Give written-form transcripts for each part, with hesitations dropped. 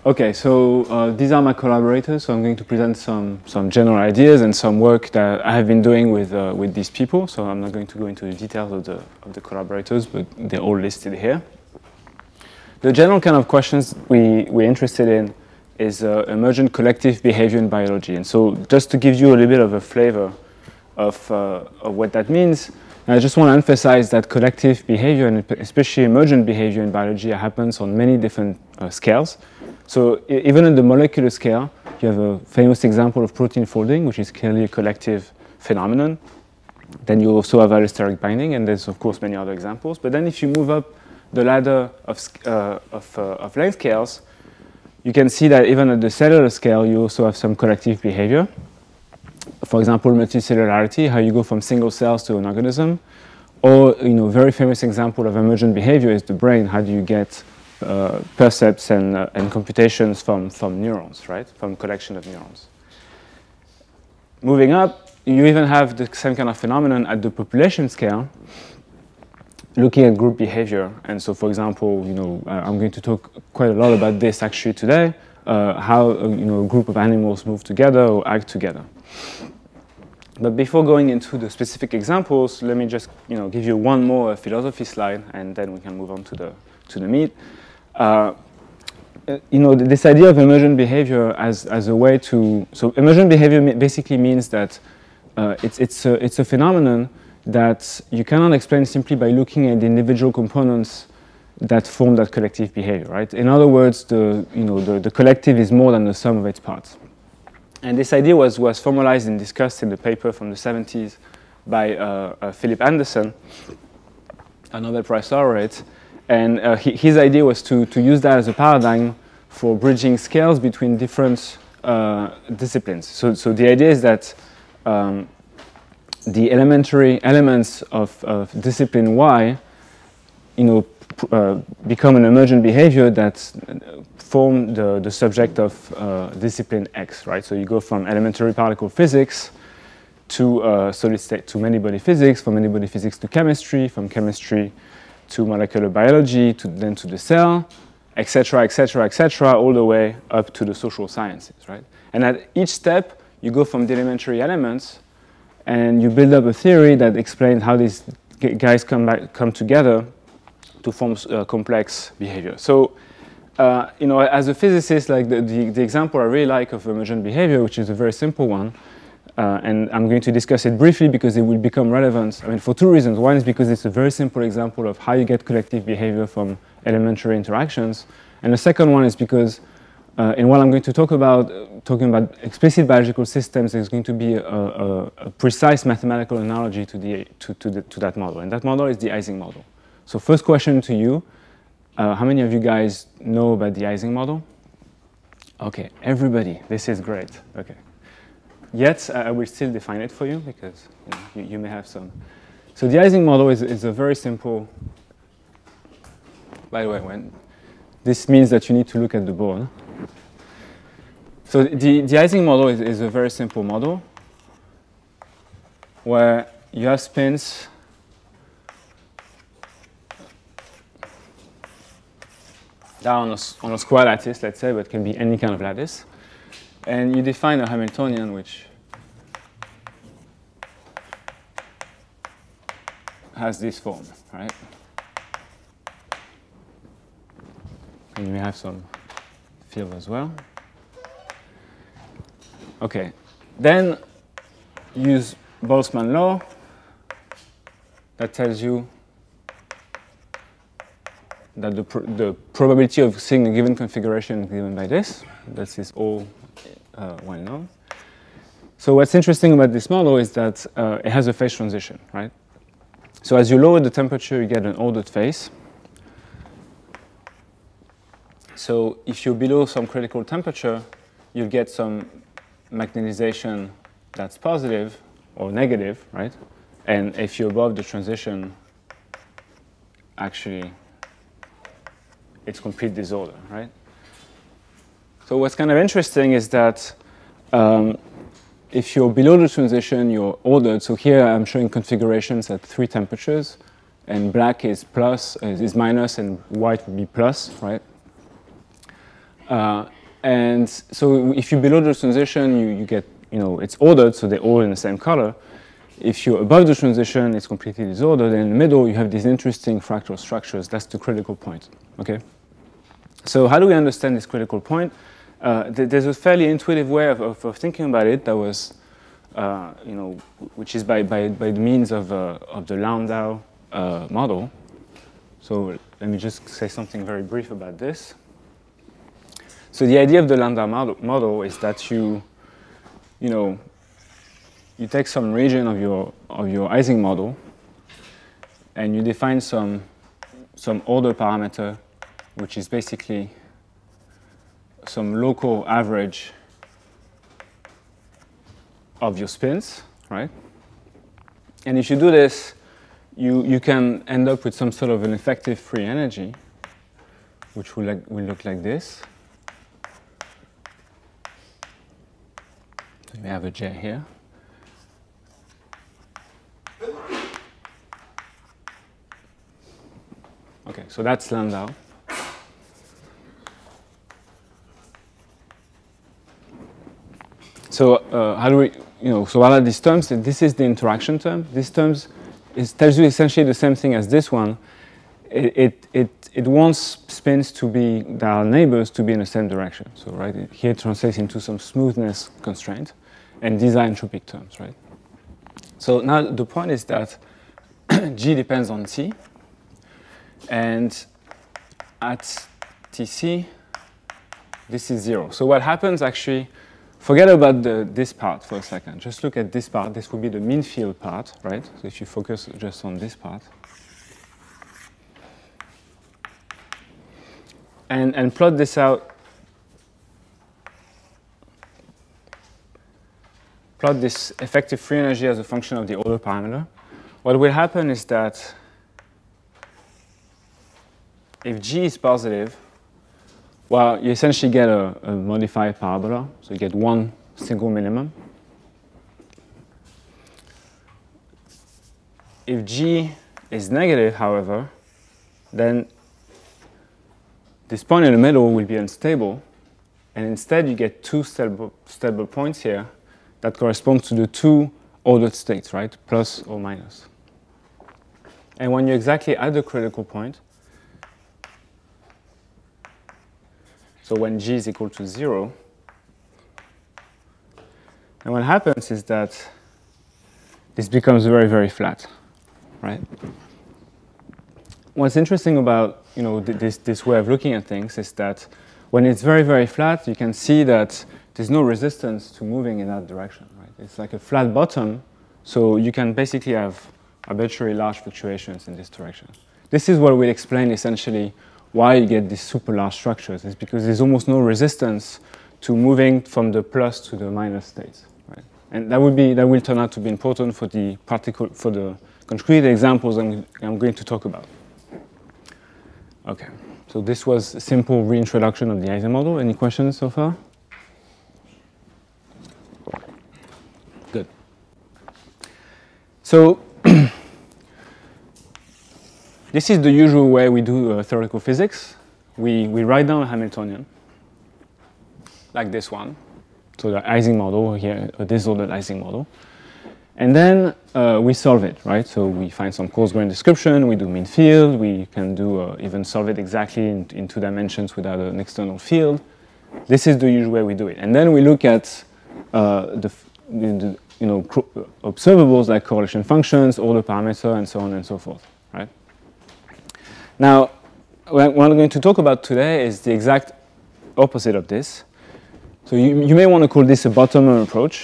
Okay, so these are my collaborators. So I'm going to present some general ideas and some work that I have been doing with these people. So I'm not going to go into the details of the collaborators, but they're all listed here. The general kind of questions we're interested in is emergent collective behavior in biology. And so just to give you a little bit of a flavor of what that means, I just want to emphasize that collective behavior, and especially emergent behavior in biology, happens on many different scales. So even in the molecular scale, you have a famous example of protein folding, which is clearly a collective phenomenon. Then you also have allosteric binding, and there's, of course, many other examples. But then if you move up the ladder of length scales, you can see that even at the cellular scale, you also have some collective behavior. For example, multicellularity, how you go from single cells to an organism. Or, very famous example of emergent behavior is the brain. How do you get percepts and computations from neurons, right? From collection of neurons. Moving up, you even have the same kind of phenomenon at the population scale, looking at group behavior. And so, for example, I'm going to talk quite a lot about this actually today, how a group of animals move together or act together. But before going into the specific examples, let me just give you one more philosophy slide, and then we can move on to the meat. This idea of emergent behavior as a way to, so emergent behavior basically means that it's a phenomenon that you cannot explain simply by looking at the individual components that form that collective behavior, right? In other words, the collective is more than the sum of its parts. And this idea was formalized and discussed in the paper from the 70s by Philip Anderson, a Nobel Prize laureate. And his idea was to use that as a paradigm for bridging scales between different disciplines. So the idea is that the elementary elements of discipline Y, become an emergent behavior that form the subject of discipline X, right? So you go from elementary particle physics to solid state to many-body physics, from many-body physics to chemistry, from chemistry to molecular biology, then to the cell, etc., etc., etc., all the way up to the social sciences, right? And at each step, you go from the elementary elements, and you build up a theory that explains how these guys come together to form complex behavior. So, as a physicist, like the example I really like of emergent behavior, which is a very simple one, and I'm going to discuss it briefly because it will become relevant. I mean, for two reasons. One is because it's a very simple example of how you get collective behavior from elementary interactions. And the second one is because in what I'm going to talking about explicit biological systems, there's going to be a precise mathematical analogy to that model. And that model is the Ising model. So first question to you, how many of you guys know about the Ising model? Okay, everybody, this is great. Okay. Yet, I will still define it for you because you may have some. So the Ising model is a very simple, by the way, this means that you need to look at the board. So the Ising model is a very simple model where you have spins down on a square lattice, let's say, but it can be any kind of lattice. And you define a Hamiltonian which has this form, right? And you may have some field as well. Okay, then use Boltzmann law that tells you that the probability of seeing a given configuration is given by this. This is all well known. So what's interesting about this model is that it has a phase transition, right? So as you lower the temperature, you get an ordered phase. So if you're below some critical temperature, you'll get some magnetization that's positive or negative, right? And if you're above the transition, actually, it's complete disorder, right? So what's kind of interesting is that if you're below the transition, you're ordered. So here I'm showing configurations at 3 temperatures, and black is minus, and white would be plus, right? And so if you're below the transition, you get, it's ordered, so they're all in the same color. If you're above the transition, it's completely disordered. And in the middle, you have these interesting fractal structures. That's the critical point, okay? So how do we understand this critical point? There's a fairly intuitive way of thinking about it that was, which is by the means of the Landau model. So let me just say something very brief about this. So the idea of the Landau model is that you take some region of your Ising model, and you define some order parameter, which is basically some local average of your spins, right? And if you do this, you can end up with some sort of an effective free energy, which will look like this. So we have a J here. Okay, so that's Landau. So how do we, so what are these terms? This is the interaction term. This term tells you essentially the same thing as this one. It wants spins to be, that are neighbors, to be in the same direction. So here it translates into some smoothness constraint, and these are entropic terms, right? So now the point is that G depends on T, and at Tc, this is 0. So what happens actually, forget about this part for a second. Just look at this part. This would be the mean field part, right? So if you focus just on this part. And plot this out. Plot this effective free energy as a function of the order parameter. What will happen is that if G is positive, well, you essentially get a modified parabola. So you get one single minimum. If G is negative, however, then this point in the middle will be unstable. And instead, you get two stable points here that correspond to the two ordered states, right? Plus or minus. And when you're exactly at the critical point, so when G is equal to 0, and what happens is that this becomes very, very flat, right? What's interesting about this way of looking at things is that when it's very, very flat, you can see that there's no resistance to moving in that direction, right? It's like a flat bottom, so you can basically have arbitrary large fluctuations in this direction. This is what will explain essentially why you get these super large structures. It's because there's almost no resistance to moving from the plus to the minus states, right? And that will turn out to be important for the concrete examples I'm going to talk about. Okay, so this was a simple reintroduction of the Ising model. Any questions so far? Good. So this is the usual way we do theoretical physics. We write down a Hamiltonian, like this one. So the Ising model here, a disordered Ising model. And then we solve it, right? So we find some coarse-grained description, we do mean field, we can do even solve it exactly in 2 dimensions without an external field. This is the usual way we do it. And then we look at observables like correlation functions, order parameter, and so on and so forth, right? Now, what I'm going to talk about today is the exact opposite of this. So you may want to call this a bottom-up approach.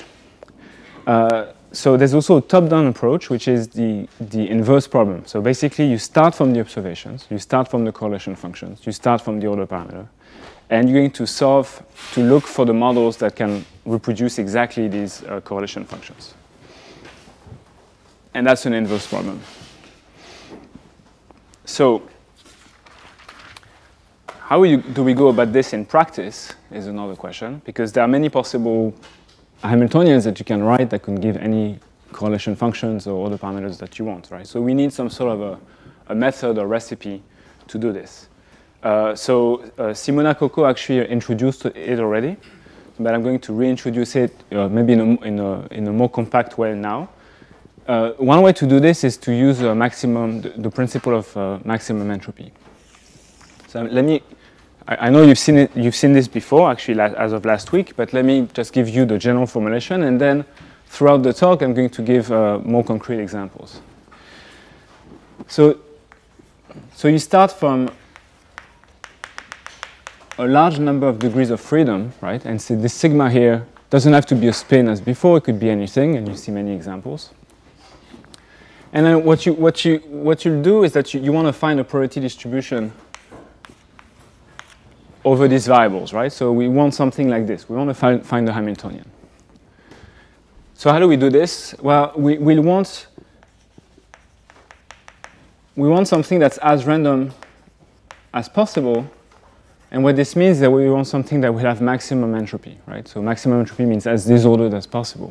So there's also a top-down approach, which is the inverse problem. So basically, you start from the observations, you start from the correlation functions, you start from the order parameter, and you're going to look for the models that can reproduce exactly these correlation functions. And that's an inverse problem. So how do we go about this in practice is another question, because there are many possible Hamiltonians that you can write that can give any correlation functions or order parameters that you want, right? So we need some sort of a method or recipe to do this. Simona Coco actually introduced it already, but I'm going to reintroduce it maybe in a more compact way now. One way to do this is to use the principle of maximum entropy. So I know you've seen this before, actually, as of last week, but let me just give you the general formulation, and then throughout the talk, I'm going to give more concrete examples. So you start from a large number of degrees of freedom, right? And so this sigma here doesn't have to be a spin as before; it could be anything, and you see many examples. And then what you'll do is that you want to find a probability distribution over these variables, right? So we want something like this. We want to find the Hamiltonian. So how do we do this? Well, we want something that's as random as possible. And what this means is that we want something that will have maximum entropy, right? So maximum entropy means as disordered as possible.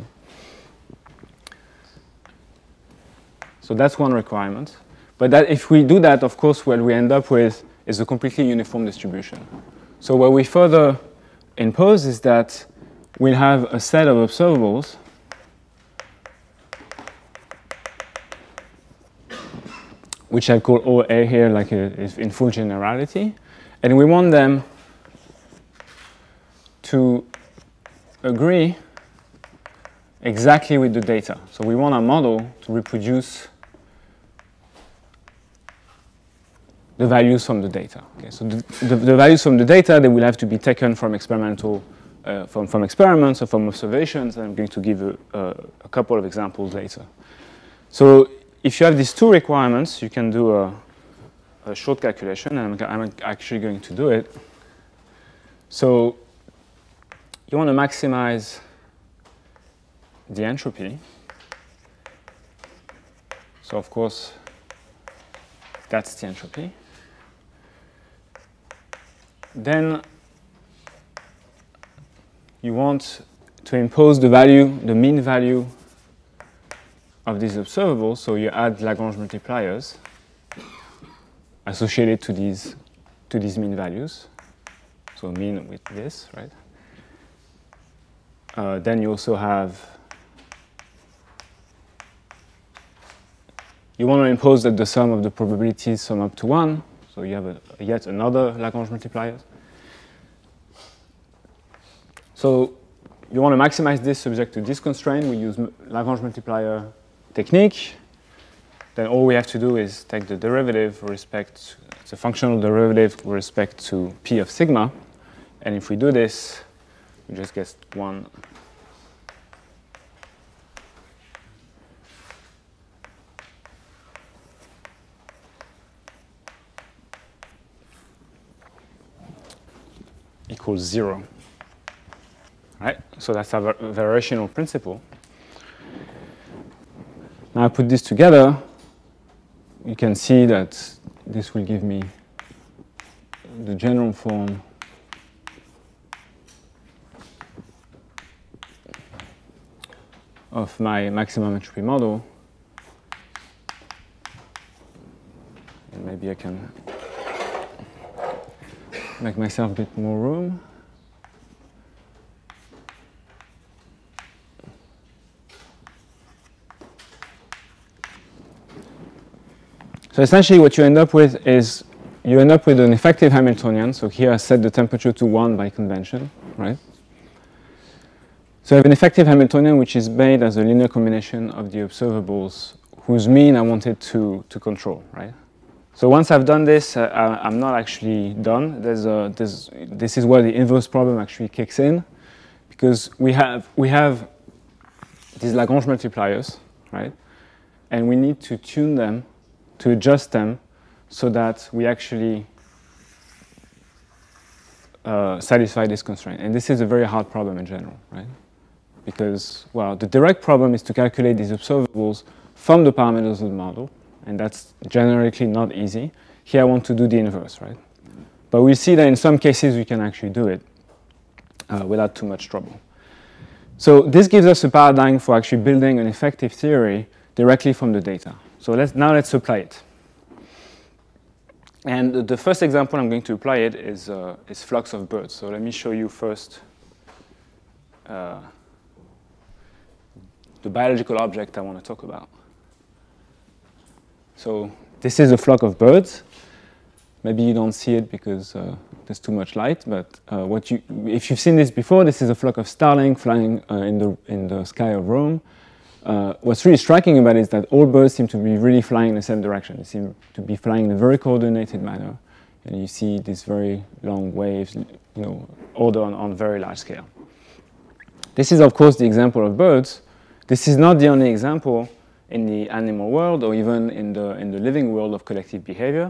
So that's one requirement. But that if we do that, of course, what we end up with is a completely uniform distribution. So what we further impose is that we'll have a set of observables which I call OA here, like in full generality. And we want them to agree exactly with the data. So we want our model to reproduce the values from the data. Okay, so the values from the data, they will have to be taken from experimental, from experiments or from observations, and I'm going to give a couple of examples later. So if you have these two requirements, you can do a short calculation, and I'm actually going to do it. So you want to maximize the entropy. So of course, that's the entropy. Then you want to impose the value, the mean value of these observables. So you add Lagrange multipliers associated to these mean values. So mean with this, right? Then you also have, you want to impose that the sum of the probabilities sum up to 1. So you have yet another Lagrange multiplier. So you want to maximize this subject to this constraint. We use Lagrange multiplier technique. Then all we have to do is take the derivative with respect, it's a functional derivative with respect to P of sigma. And if we do this, we just get 1. Equals 0. Right? So that's our variational principle. Now I put this together, you can see that this will give me the general form of my maximum entropy model. And maybe I can make myself a bit more room. So essentially what you end up with is you end up with an effective Hamiltonian. So here I set the temperature to 1 by convention, right? So I have an effective Hamiltonian which is made as a linear combination of the observables whose mean I wanted to control, right? So once I've done this, I'm not actually done. This is where the inverse problem actually kicks in, because we have these Lagrange multipliers, right? And we need to tune them, to adjust them, so that we actually satisfy this constraint. And this is a very hard problem in general, right? Because, well, the direct problem is to calculate these observables from the parameters of the model. And that's generically not easy. Here I want to do the inverse, right? But we see that in some cases we can actually do it without too much trouble. So this gives us a paradigm for actually building an effective theory directly from the data. So now let's apply it. And the first example I'm going to apply it is flocks of birds. So let me show you first the biological object I want to talk about. So this is a flock of birds. Maybe you don't see it because there's too much light, but if you've seen this before, this is a flock of starlings flying in the sky of Rome. What's really striking about it is that all birds seem to be really flying in the same direction. They seem to be flying in a very coordinated manner, and you see these very long waves, ordered on very large scale. This is, of course, the example of birds. This is not the only example in the animal world or even in the living world of collective behavior.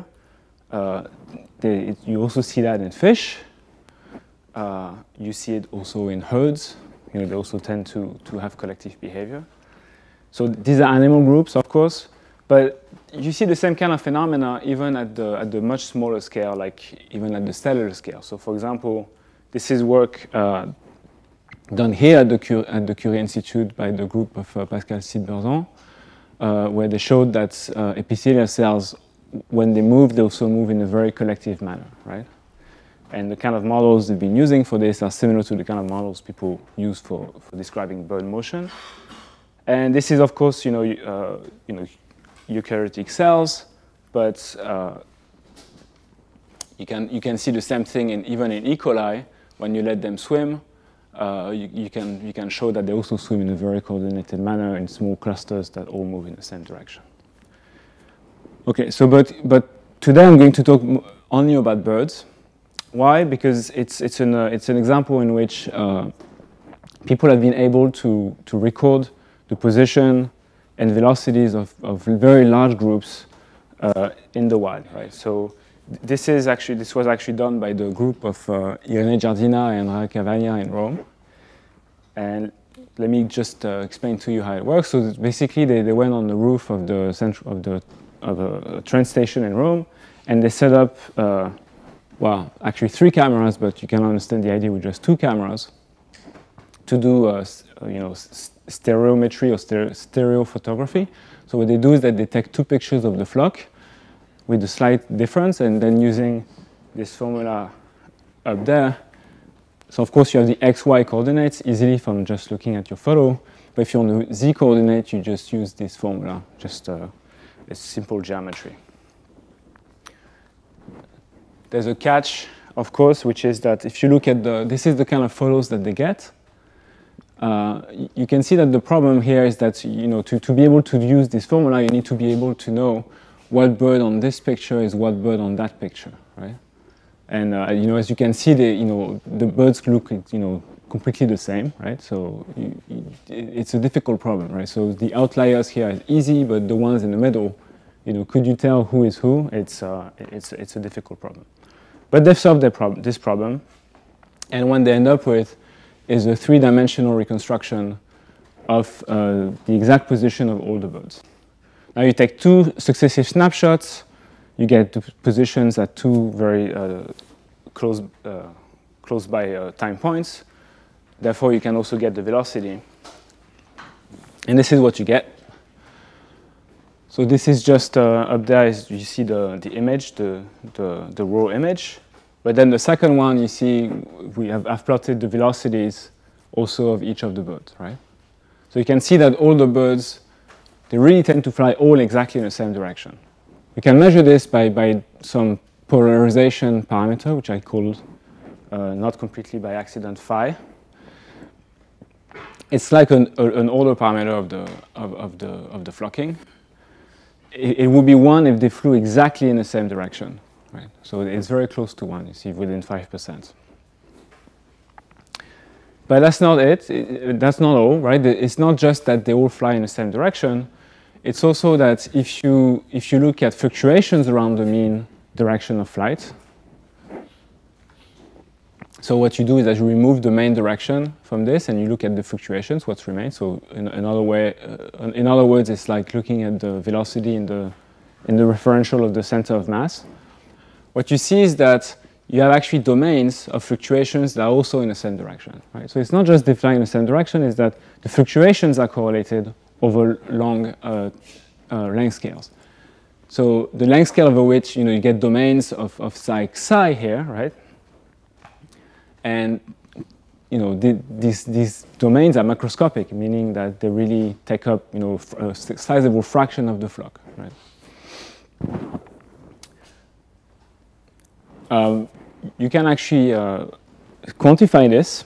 You also see that in fish. You see it also in herds. They also tend to have collective behavior. So these are animal groups, of course, but you see the same kind of phenomena even at the much smaller scale, like even at the cellular scale. So, for example, this is work done here at the Curie Institut by the group of Pascal Cid-Berzon, where they showed that epithelial cells, when they move, they also move in a very collective manner, right? And the kind of models they've been using for this are similar to the kind of models people use for describing bird motion. And this is, of course, eukaryotic cells, but you can see the same thing even in E. coli. When you let them swim, you can show that they also swim in a very coordinated manner in small clusters that all move in the same direction. Okay, so but today I'm going to talk only about birds. Why? Because it's an example in which people have been able to record the position and velocities of very large groups in the wild, right? So this was actually done by the group of Irene Giardina and Andrea Cavagna in Rome. And let me just explain to you how it works. So basically, they went on the roof of a train station in Rome, and they set up, well, actually 3 cameras, but you can understand the idea with just 2 cameras to do, stereometry or stereo photography. So what they do is that they take 2 pictures of the flock with a slight difference, and then using this formula up there. So of course you have the x-y coordinates easily from just looking at your photo, but if you want the z coordinate, you just use this formula, just it's simple geometry. There's a catch, of course, which is that if you look at this is the kind of photos that they get. You can see that the problem here is that, to be able to use this formula, you need to be able to know what bird on this picture is what bird on that picture, right? And, as you can see, the birds look, completely the same, right? So it's a difficult problem, right? So the outliers here are easy, but the ones in the middle, could you tell who is who? It's a difficult problem. But they've solved this problem, and what they end up with is a 3-dimensional reconstruction of the exact position of all the birds. Now you take 2 successive snapshots, you get the positions at 2 very close by time points. Therefore, you can also get the velocity. And this is what you get. So this is just up there, you see the image, the raw image. But then the second one, you see, I've plotted the velocities also of each of the birds, right? So you can see that all the birds, they really tend to fly all exactly in the same direction. You can measure this by some polarization parameter, which I called, not completely by accident, phi. It's like an order parameter of the flocking. It would be 1 if they flew exactly in the same direction. Right. So it's very close to 1, you see, within 5%. But that's not it. That's not all, right? It's not just that they all fly in the same direction. It's also that if you look at fluctuations around the mean direction of flight, so what you do is that you remove the main direction from this, and you look at the fluctuations, what remains. So in other words, it's like looking at the velocity in the referential of the center of mass. What you see is that you have actually domains of fluctuations that are also in the same direction, right? So it's not just they fly in the same direction, it's that the fluctuations are correlated over long length scales. So the length scale over which you get domains of psi psi here, right? And these domains are macroscopic, meaning that they really take up a sizable fraction of the flock, right? You can actually quantify this,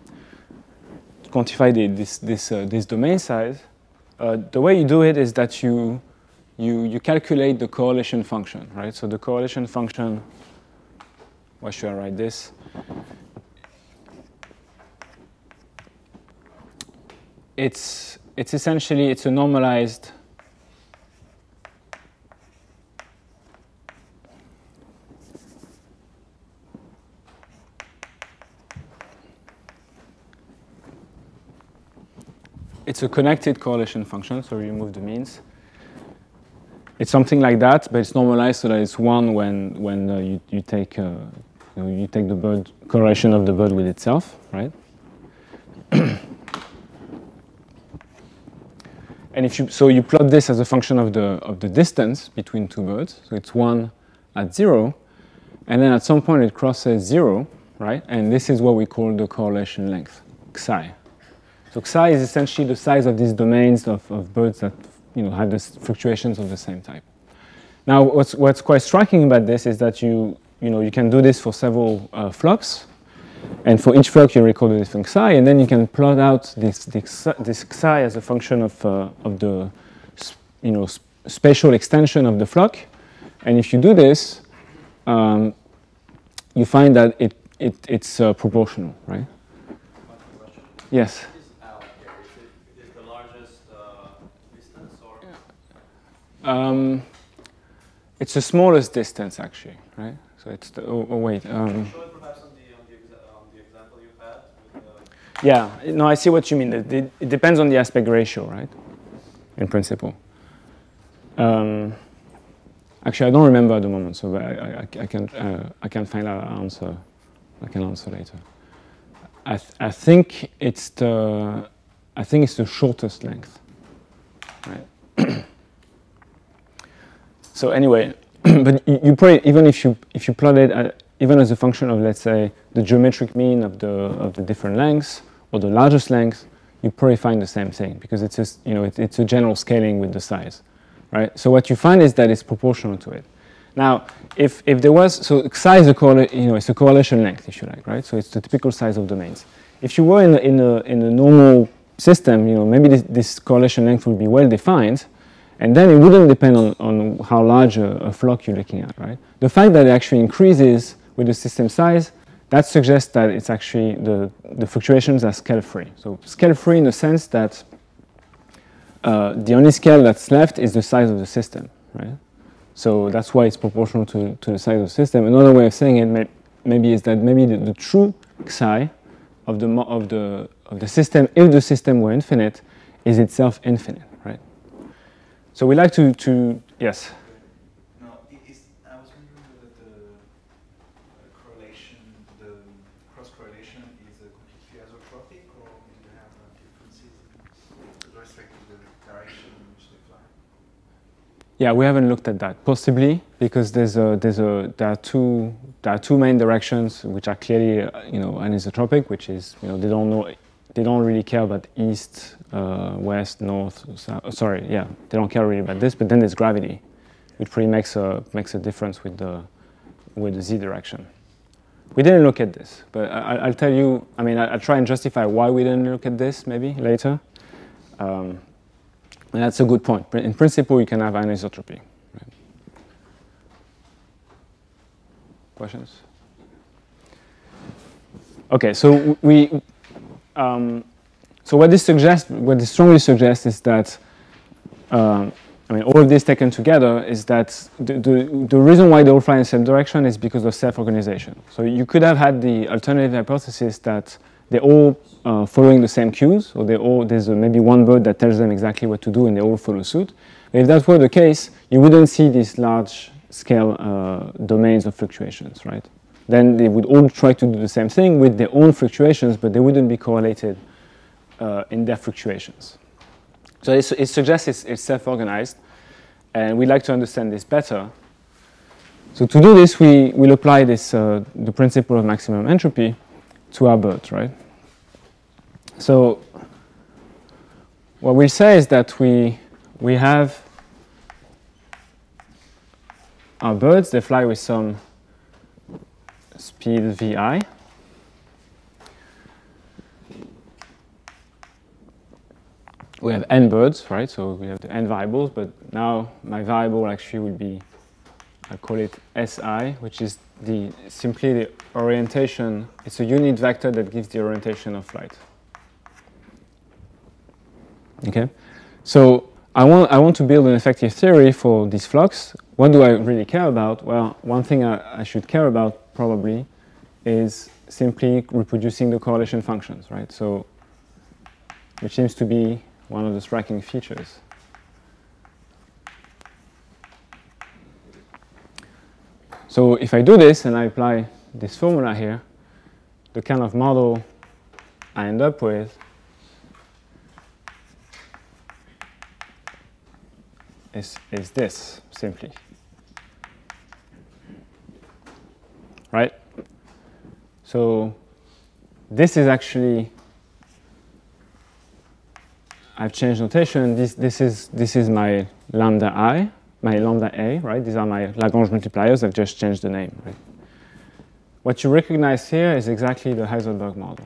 this domain size. The way you do it is that you calculate the correlation function, right? So the correlation function, why should I write this? It's essentially, it's a normalized it's a connected correlation function, so we remove the means. It's something like that, but it's normalized so that it's 1 when you take the bird correlation of the bird with itself, right? And you plot this as a function of the distance between two birds, so it's 1 at 0, and then at some point it crosses 0, right? And this is what we call the correlation length, psi. So psi is essentially the size of these domains of birds that have the fluctuations of the same type. Now, what's quite striking about this is that you can do this for several flocks, and for each flock you record a different psi, and then you can plot out this psi as a function of the spatial extension of the flock. And if you do this, you find that it's proportional, right? Yes. It's the smallest distance, actually, right? So it's the, wait. Show it perhaps on the example you had. Yeah, no, I see what you mean. It depends on the aspect ratio, right? In principle. Actually, I don't remember at the moment, so I can find out an answer. I can answer later. I think it's the shortest length, right? So anyway, but you probably, even if you plot it even as a function of, let's say, the geometric mean of the different lengths or the largest length, you probably find the same thing because it's just, it's a general scaling with the size, right? So what you find is that it's proportional to it. Now, if there was, so psi is it's a correlation length, if you like, right? So it's the typical size of domains. If you were in a normal system, maybe this correlation length would be well defined. And then it wouldn't depend on how large a flock you're looking at, right? The fact that it actually increases with the system size, that suggests that it's actually the fluctuations are scale-free. So scale-free in the sense that the only scale that's left is the size of the system, right? So that's why it's proportional to the size of the system. Another way of saying it maybe is that maybe the true psi of the system, if the system were infinite, is itself infinite. So we like to yes? No, I was wondering whether the correlation, the cross-correlation is completely isotropic, or do you have differences with respect to the direction in which they fly? Yeah, we haven't looked at that. Possibly, because there are two main directions which are clearly anisotropic, which is they don't really care about east, west, north, south. Sorry, yeah, they don't care really about this. But then there's gravity, which pretty makes a difference with the z direction. We didn't look at this, but I'll tell you. I mean, I'll try and justify why we didn't look at this maybe later. And that's a good point. In principle, you can have anisotropy. Right? Questions? Okay, so so what this strongly suggests is that, all of this taken together is that the reason why they all fly in the same direction is because of self-organization. So you could have had the alternative hypothesis that they're all following the same cues, or there's maybe one bird that tells them exactly what to do and they all follow suit. But if that were the case, you wouldn't see these large-scale domains of fluctuations, right? Then they would all try to do the same thing with their own fluctuations, but they wouldn't be correlated in their fluctuations. So it suggests it's self-organized. And we'd like to understand this better. So to do this, we'll apply this, the principle of maximum entropy to our birds, right? So what we'll say is that we have our birds, they fly with some speed vi. We have n birds, right? So we have the n variables, but now my variable actually will be, I call it Si, which is simply the orientation. It's a unit vector that gives the orientation of flight. Okay, so I want to build an effective theory for this flux. What do I really care about? Well, one thing I should care about probably is simply reproducing the correlation functions, right? So, which seems to be one of the striking features. So if I do this and I apply this formula here, the kind of model I end up with is this, simply. Right? So this is actually, I've changed notation. This is my lambda I, my lambda A, right? These are my Lagrange multipliers. I've just changed the name, right? What you recognize here is exactly the Heisenberg model.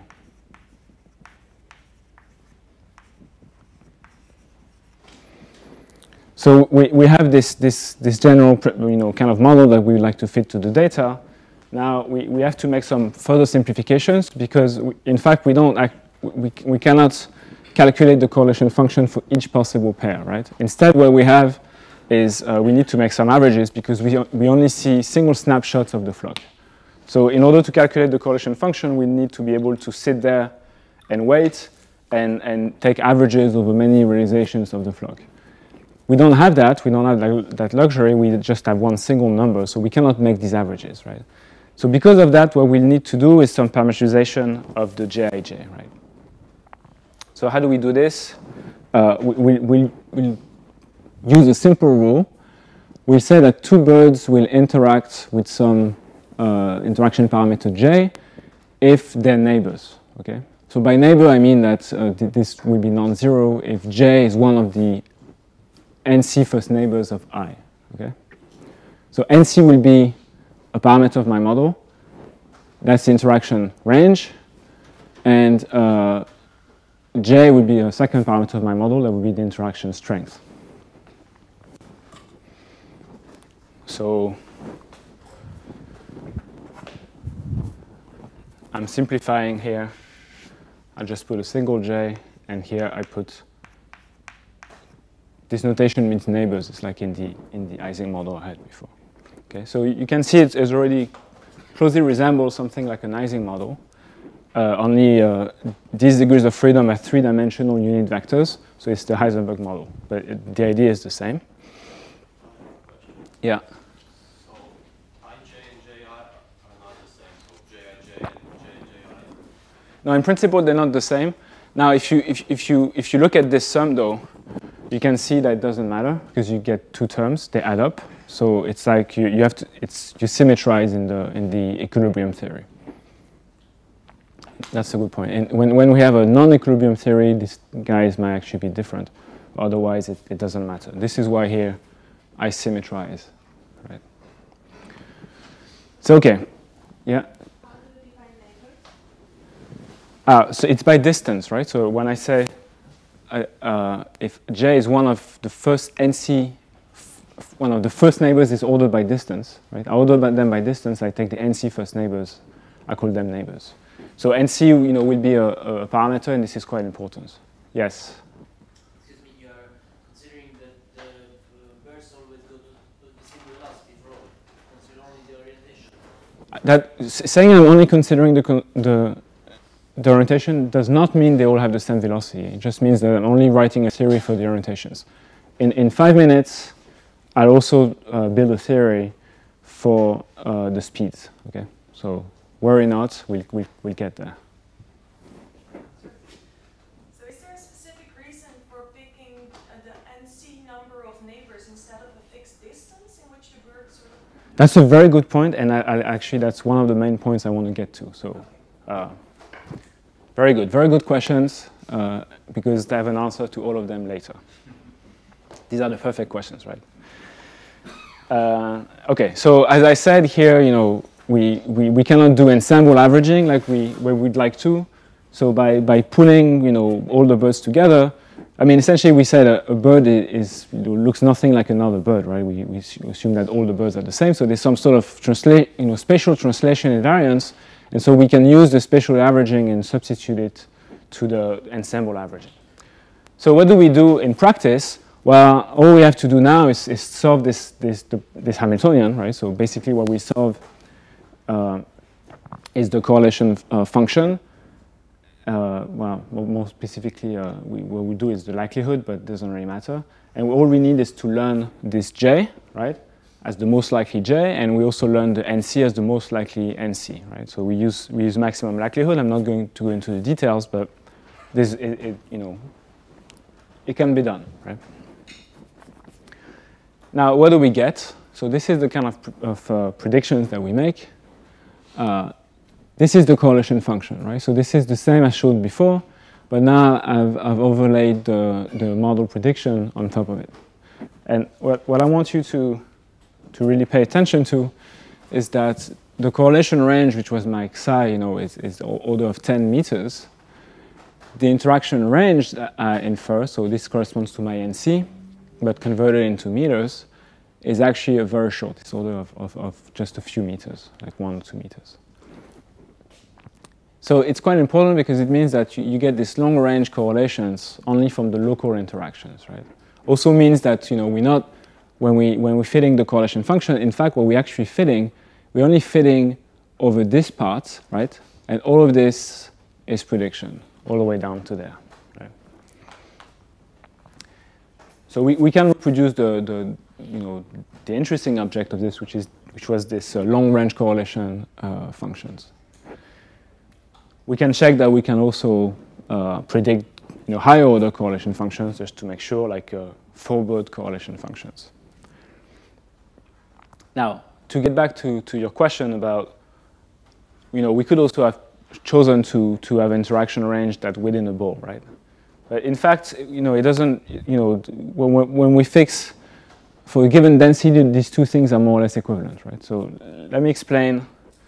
So we have this general kind of model that we would like to fit to the data. Now we have to make some further simplifications because in fact we cannot calculate the correlation function for each possible pair, right? Instead, what we have is we need to make some averages because we only see single snapshots of the flock. So in order to calculate the correlation function, we need to be able to sit there and wait and take averages over many realizations of the flock. We don't have that. We don't have that luxury. We just have one single number, so we cannot make these averages, right? So because of that, what we'll need to do is some parameterization of the Jij, right? So how do we do this? We'll use a simple rule. We'll say that two birds will interact with some interaction parameter j if they're neighbors, okay? So by neighbor, I mean that this will be non-zero if j is one of the NC first neighbors of I, okay? So NC will be a parameter of my model. That's the interaction range. And J would be a second parameter of my model. That would be the interaction strength. So I'm simplifying here. I just put a single J, and here I put this notation means neighbors. It's like in the Ising model I had before. Okay, so you can see it already closely resembles something like an Ising model. Only these degrees of freedom are three-dimensional unit vectors, so it's the Heisenberg model. But the idea is the same. Yeah. So Ij and Ji are not the same. So Jij and Ji. No, in principle they're not the same. Now, if you look at this sum though, you can see that it doesn't matter because you get two terms, they add up. So it's like you symmetrize in the equilibrium theory. That's a good point. And when we have a non-equilibrium theory, these guys might actually be different. Otherwise, it doesn't matter. This is why here I symmetrize, right? So okay, yeah. How do you define neighbors? So it's by distance, right? So when I say if J is one of the first NC, one of the first neighbors is ordered by distance, right? I order them by distance. I take the NC first neighbors. I call them neighbors. So NC, will be a parameter, and this is quite important. Yes. Excuse me, you are considering that the person will go to the same velocity for all. Consider only the orientation. Saying I'm only considering the orientation does not mean they all have the same velocity. It just means that I'm only writing a theory for the orientations. In 5 minutes, I'll also build a theory for the speeds. Okay, so worry not, we'll get there. So is there a specific reason for picking the NC number of neighbors parameters instead of a fixed distance in which the bird sort of... That's a very good point, and actually that's one of the main points I want to get to. So, very good questions, because I have an answer to all of them later. These are the perfect questions, right? Okay, so as I said here, you know, we cannot do ensemble averaging like we would like to. So by pulling, you know, all the birds together, I mean, essentially we said a bird looks nothing like another bird, right? We assume that all the birds are the same. So there's some sort of spatial translation invariance, and so we can use the spatial averaging and substitute it to the ensemble averaging. So what do we do in practice? Well, all we have to do now is solve this Hamiltonian, right? So basically what we solve is the correlation function. Well, more specifically, what we do is the likelihood, but it doesn't really matter. And all we need is to learn this J, right, as the most likely J, and we also learn the NC as the most likely NC, right? So we use maximum likelihood. I'm not going to go into the details, but this, you know, it can be done, right? Now, what do we get? So this is the kind of predictions that we make. This is the correlation function, right? So this is the same as showed before, but now I've overlaid the model prediction on top of it. And what I want you to really pay attention to is that the correlation range, which was my psi, you know, is order of 10 meters. The interaction range that I infer, so this corresponds to my NC, but converted into meters, is actually a very short. It's order of just a few meters, like 1 or 2 meters. So it's quite important because it means that you get these long-range correlations only from the local interactions, right? Also means that, you know, when we're fitting the correlation function, in fact, what we're actually fitting, we're only fitting over this part, right? And all of this is prediction, all the way down to there, right? So we can reproduce the interesting object of this, which was this long-range correlation functions. We can check that we can also predict, you know, higher order correlation functions just to make sure, like four-bird correlation functions. Now, to get back to your question about, you know, we could also have chosen to have interaction range that within a ball, right? But in fact, you know, it doesn't, you know, when we fix for a given density, these two things are more or less equivalent, right? So let me explain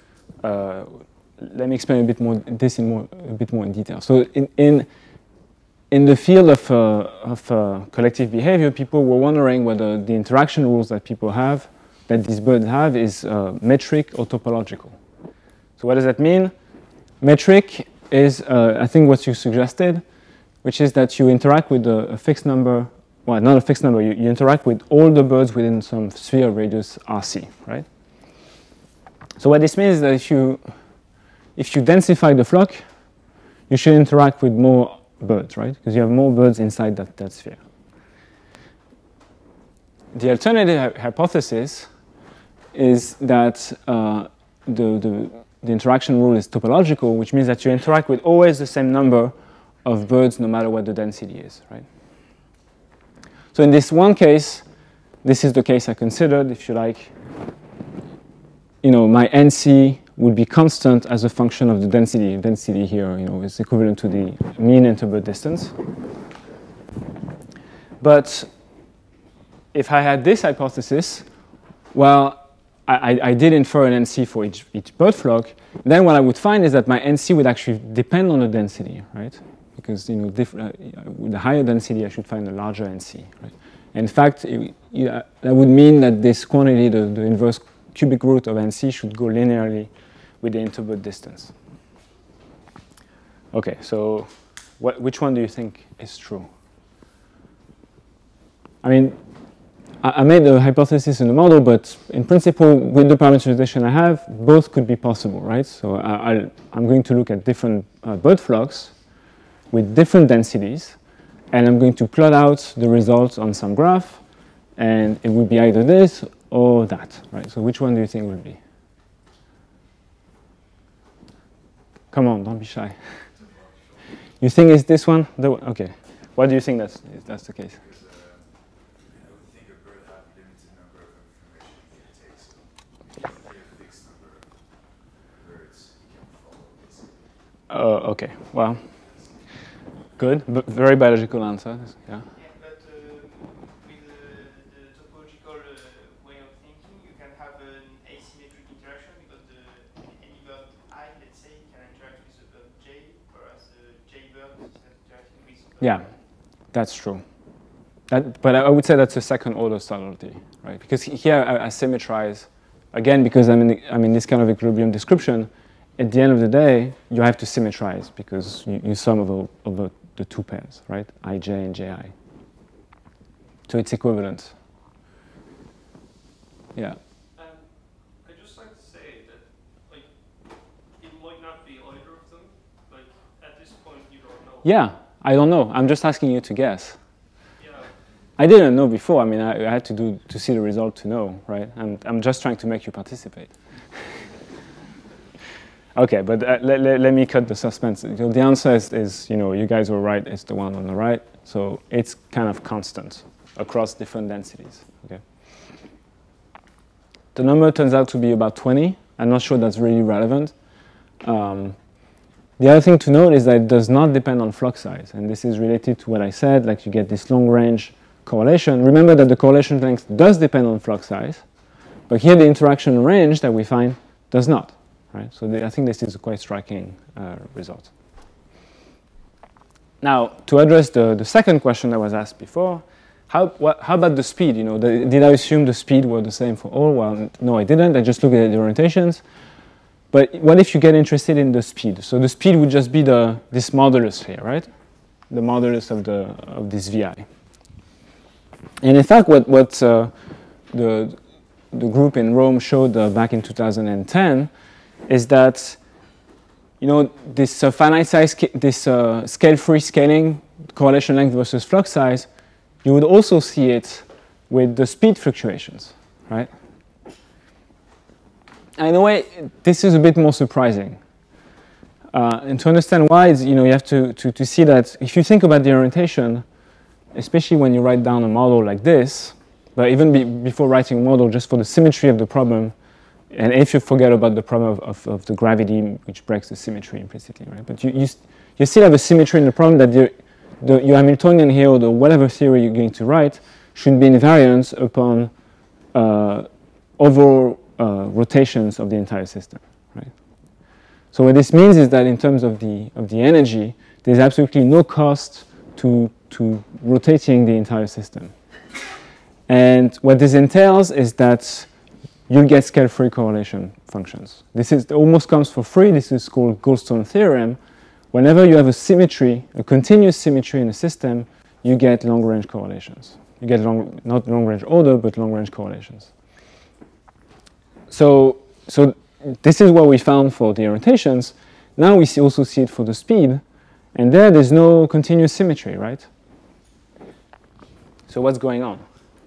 a bit more in detail. So in the field of collective behavior, people were wondering whether the interaction rules that people have, that these birds have, is metric or topological. So what does that mean? Metric is, I think, what you suggested, which is that you interact with a fixed number. Well, not a fixed number. You interact with all the birds within some sphere radius RC, right? So what this means is that if you densify the flock, you should interact with more birds, right? Because you have more birds inside that sphere. The alternative hypothesis is that the interaction rule is topological, which means that you interact with always the same number of birds no matter what the density is, right? So in this one case, this is the case I considered, if you like. You know, my NC would be constant as a function of the density. Density here, you know, is equivalent to the mean interbird distance. But if I had this hypothesis, well, I did infer an NC for each bird flock. Then what I would find is that my NC would actually depend on the density, right? Because, you know, with the higher density, I should find a larger NC, right? In fact, that would mean that this quantity, the inverse cubic root of NC, should go linearly with the interbird distance. Okay, so which one do you think is true? I mean, I made the hypothesis in the model, but in principle, with the parameterization I have, both could be possible, right? So I'm going to look at different bird flocks with different densities, and I'm going to plot out the results on some graph, and it would be either this or that, right? So which one do you think will be? Come on, don't be shy. You think it's this one? Okay. Why do you think that's the case? Because I would think a bird Okay, well, good, but very biological answer. Yeah. Yeah, but with the topological way of thinking, you can have an asymmetric interaction because any bird I, let's say, can interact with the bird J, whereas the J bird is not interacting with the bird Yeah, that's true. But I would say that's a second order subtlety, right? Because here I symmetrize, again, because I'm in this kind of equilibrium description. At the end of the day, you have to symmetrize because you sum over the two pairs, right? Ij and Ji. So it's equivalent. Yeah. I'd just like to say that, like, it might not be either of them. Like, at this point, you don't know. Yeah, I don't know. I'm just asking you to guess. Yeah. I didn't know before. I mean, I had to see the result to know, right? And I'm just trying to make you participate. Okay, but let me cut the suspense. The answer is, you guys were right. It's the one on the right. So it's kind of constant across different densities. Okay. The number turns out to be about 20. I'm not sure that's really relevant. The other thing to note is that it does not depend on flux size. And this is related to what I said, like you get this long-range correlation. Remember that the correlation length does depend on flux size. But here the interaction range that we find does not. Right? So I think this is a quite striking result. Now, to address the second question that was asked before, how about the speed? Did I assume the speed were the same for all? Well, no, I didn't. I just looked at the orientations. But what if you get interested in the speed? So the speed would just be this modulus here, right? The modulus of this VI. And in fact, what the group in Rome showed back in 2010 is that this finite size, this scale-free scaling, correlation length versus flux size, you would also see it with the speed fluctuations, right? And in a way, this is a bit more surprising. And to understand why, you have to see that if you think about the orientation, especially when you write down a model like this, but even before writing a model, just for the symmetry of the problem, and if you forget about the problem of the gravity, which breaks the symmetry implicitly, right? But you still have a symmetry in the problem that your Hamiltonian here, or the whatever theory you're going to write, should be invariant upon overall rotations of the entire system, right? So what this means is that in terms of the energy, there's absolutely no cost to rotating the entire system. And what this entails is that you'll get scale-free correlation functions. This almost comes for free. This is called Goldstone theorem. Whenever you have a symmetry, a continuous symmetry in a system, you get long-range correlations. You get not long-range order, but long-range correlations. So this is what we found for the orientations. Now we also see it for the speed. And there's no continuous symmetry, right? So what's going on?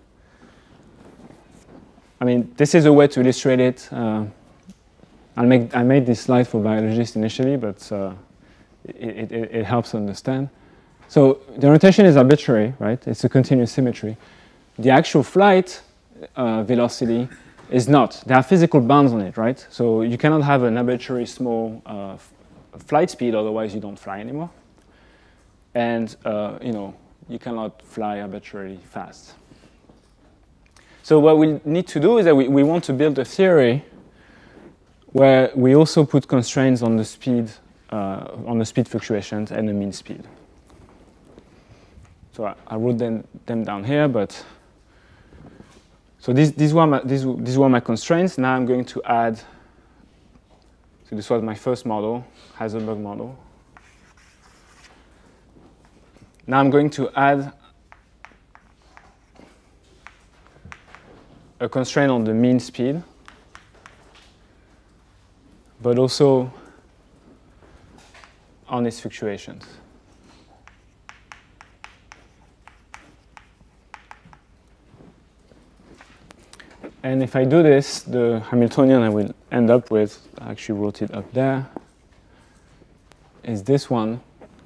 I mean, this is a way to illustrate it. I made this slide for biologists initially, but it helps understand. So the orientation is arbitrary, right? It's a continuous symmetry. The actual flight velocity is not. There are physical bounds on it, right? So you cannot have an arbitrary small flight speed, otherwise you don't fly anymore. And you cannot fly arbitrarily fast. So what we need to do is that we want to build a theory where we also put constraints on the speed fluctuations and the mean speed. So I wrote them down here, but so these were my constraints. Now I'm going to add. So this was my first model, Heisenberg model. Now I'm going to add a constraint on the mean speed, but also on its fluctuations. And if I do this, the Hamiltonian I will end up with, I actually wrote it up there, is this one.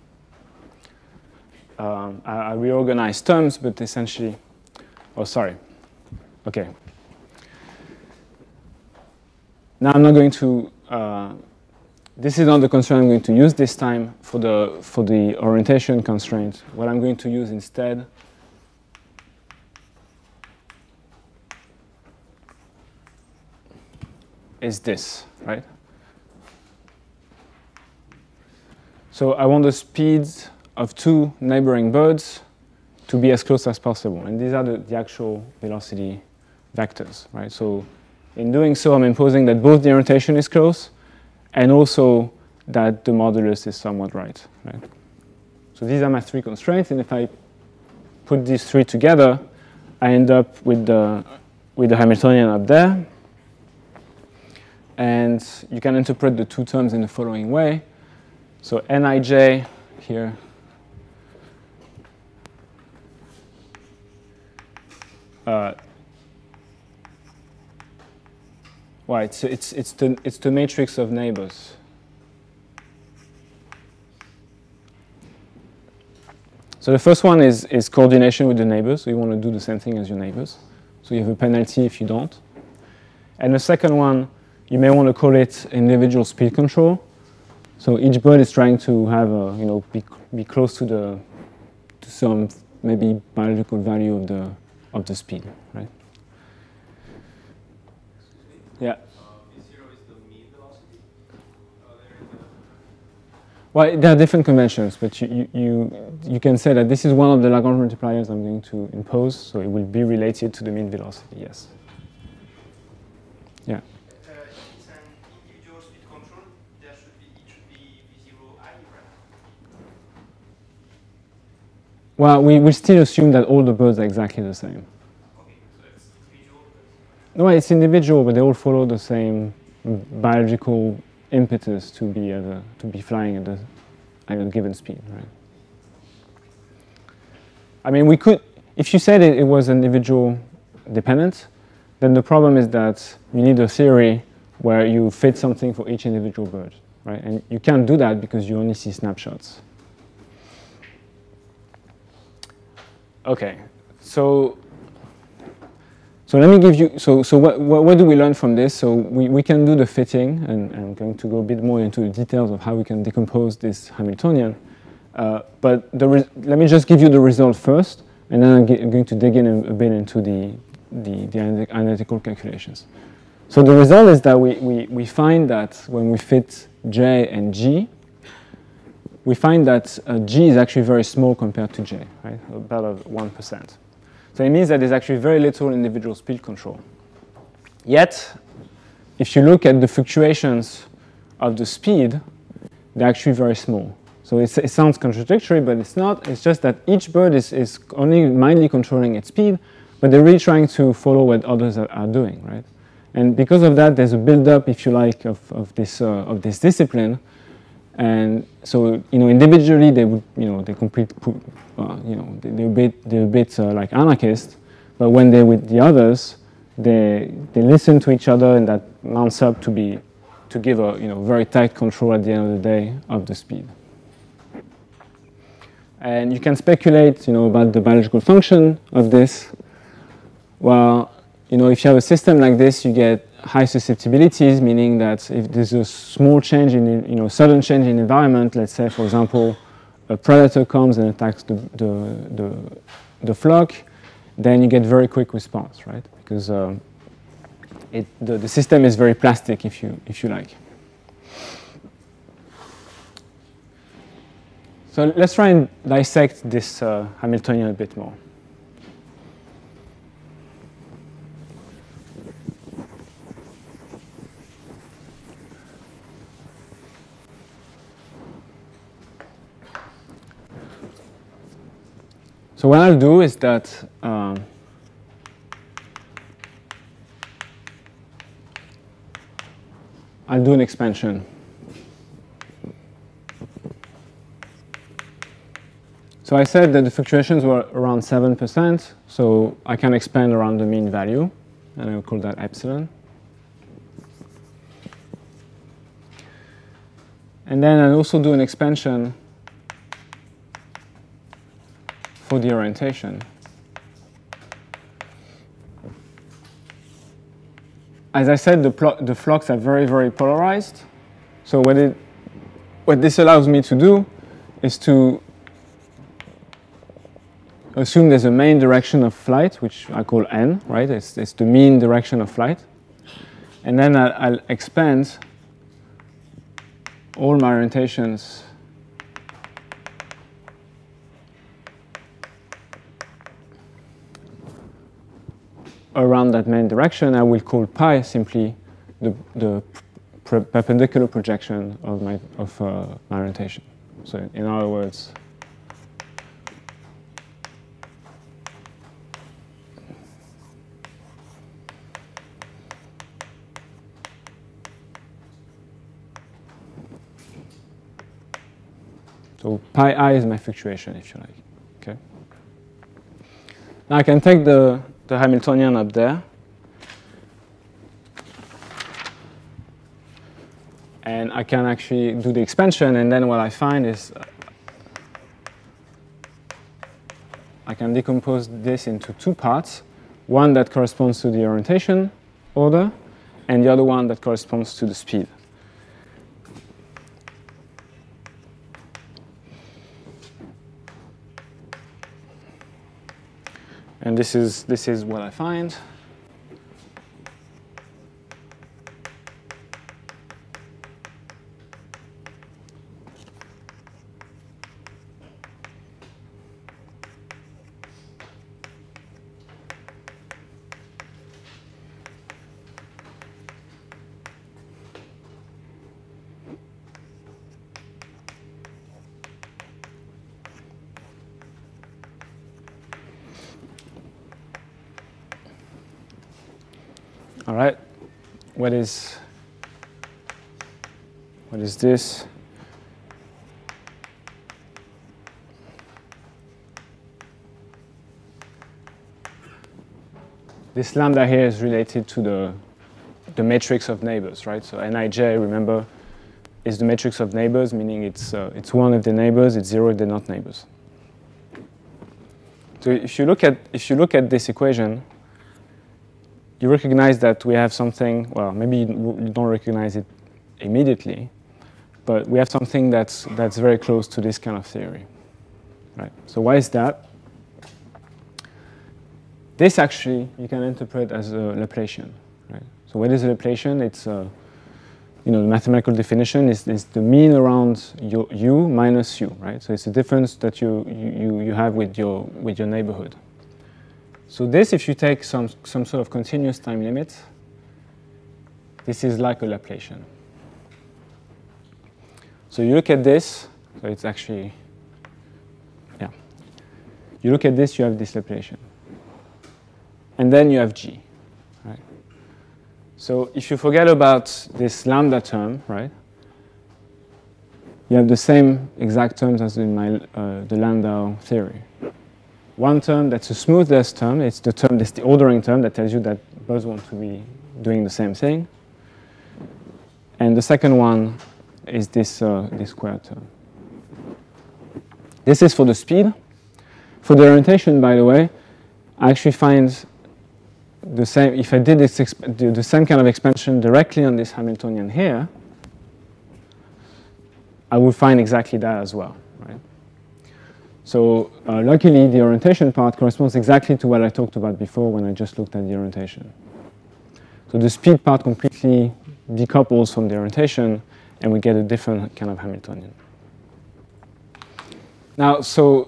I reorganized terms, but essentially, oh, sorry. Okay. Now I'm not going to this is not the constraint I'm going to use this time for the orientation constraint. What I'm going to use instead is this, right? So I want the speeds of two neighboring birds to be as close as possible. And these are the actual velocity vectors, right? So in doing so, I'm imposing that both the orientation is close and also that the modulus is somewhat right? So these are my three constraints, and if I put these three together, I end up with the Hamiltonian up there. And you can interpret the two terms in the following way. So Nij here well, it's the matrix of neighbors. So the first one is coordination with the neighbors. So you want to do the same thing as your neighbors. So you have a penalty if you don't. And the second one, you may want to call it individual speed control. So each bird is trying to have a, be close to some maybe biological value of the speed, right? Yeah. V0 is the mean velocity. Well, there are different conventions, but you can say that this is one of the Lagrange multipliers I'm going to impose, so it will be related to the mean velocity. Yes. Yeah. If it's an individual speed control, it should be V0 I, right? Well, we will still assume that all the birds are exactly the same. Okay, so it's individual. No, it's individual, but they all follow the same biological impetus to be flying at a given speed, right? I mean, we could, if you said it was individual dependent, then the problem is that you need a theory where you fit something for each individual bird, right? And you can't do that because you only see snapshots. Okay, so let me give you, so what do we learn from this? So we can do the fitting, and I'm going to go a bit more into the details of how we can decompose this Hamiltonian. But let me just give you the result first, and then I'm going to dig in a bit into the analytical calculations. So the result is that we find that when we fit J and G, we find that G is actually very small compared to J, right? About 1%. So it means that there's actually very little individual speed control. Yet, if you look at the fluctuations of the speed, they're actually very small. So it sounds contradictory, but it's not. It's just that each bird is only mildly controlling its speed, but they're really trying to follow what others are doing, right? And because of that, there's a build-up, if you like, of this discipline. And so, individually, they would, they complete, they're a bit like anarchists. But when they're with the others, they listen to each other, and that mounts up to give a very tight control at the end of the day of the speed. And you can speculate, about the biological function of this. Well, if you have a system like this, you get high susceptibilities, meaning that if there's a small change in, sudden change in environment, let's say, for example, a predator comes and attacks the flock, then you get very quick response, right? Because the system is very plastic, if you like. So let's try and dissect this Hamiltonian a bit more. So what I'll do is that I'll do an expansion. So I said that the fluctuations were around 7%, so I can expand around the mean value, and I will call that epsilon. And then I'll also do an expansion for the orientation. As I said, the flocks are very, very polarized. So what this allows me to do is to assume there's a main direction of flight, which I call n, right? It's the mean direction of flight. And then I'll expand all my orientations around that main direction. I will call pi simply the perpendicular projection of my orientation. So in other words, so pi I is my fluctuation, if you like. Okay. Now I can take the Hamiltonian up there, and I can actually do the expansion, and then what I find is I can decompose this into two parts, one that corresponds to the orientation order, and the other one that corresponds to the speed. And this is what I find. All right, what is this? This lambda here is related to the matrix of neighbors, right? So Nij, remember, is the matrix of neighbors, meaning it's 1 if they're neighbors, it's 0 if they're not neighbors. So if you look at this equation, you recognize that we have something, well, maybe you don't recognize it immediately, but we have something that's very close to this kind of theory, right? So why is that? This actually you can interpret as a Laplacian, right? So what is a Laplacian? It's the mathematical definition is the mean around u minus u, right? So it's the difference that you have with your neighborhood. So this, if you take some sort of continuous time limit, this is like a Laplacian. So you look at this, so it's actually, yeah. You look at this, you have this Laplacian. And then you have G, right? So if you forget about this lambda term, right, you have the same exact terms as in the Landau theory. One term that's a smoothness term, it's the ordering term that tells you that both want to be doing the same thing. And the second one is this square term. This is for the speed. For the orientation, by the way, I actually find the same, if I did the same kind of expansion directly on this Hamiltonian here, I would find exactly that as well, right? So luckily, the orientation part corresponds exactly to what I talked about before when I just looked at the orientation. So the speed part completely decouples from the orientation, and we get a different kind of Hamiltonian. Now, so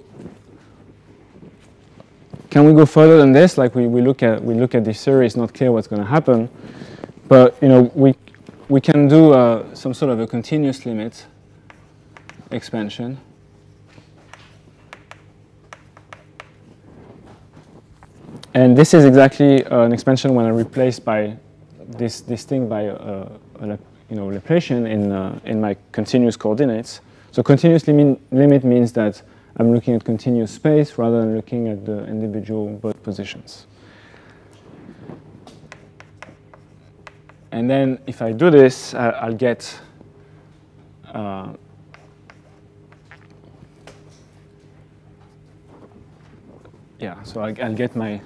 can we go further than this? Like we look at this theory, it's not clear what's going to happen, but we can do some sort of a continuous limit expansion. And this is exactly an expansion when I replace by this thing by a Laplacian in my continuous coordinates. So continuous limit means that I'm looking at continuous space rather than looking at the individual bird positions. And then if I do this, I'll get so I'll get my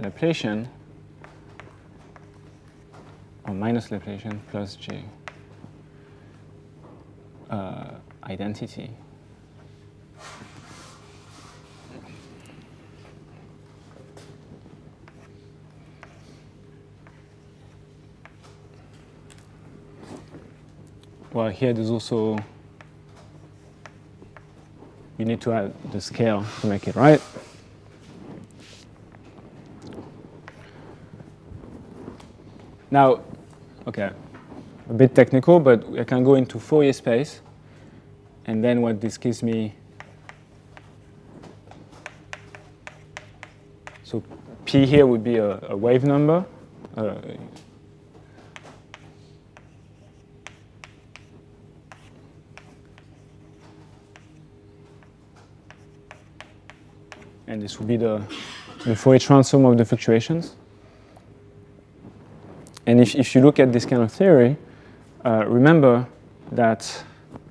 Laplacian, or minus Laplacian plus J identity. Well, here there's also, you need to add the scale to make it right. Now, okay, a bit technical, but I can go into Fourier space, and then what this gives me, so P here would be a wave number. And this would be the Fourier transform of the fluctuations. And if you look at this kind of theory, remember that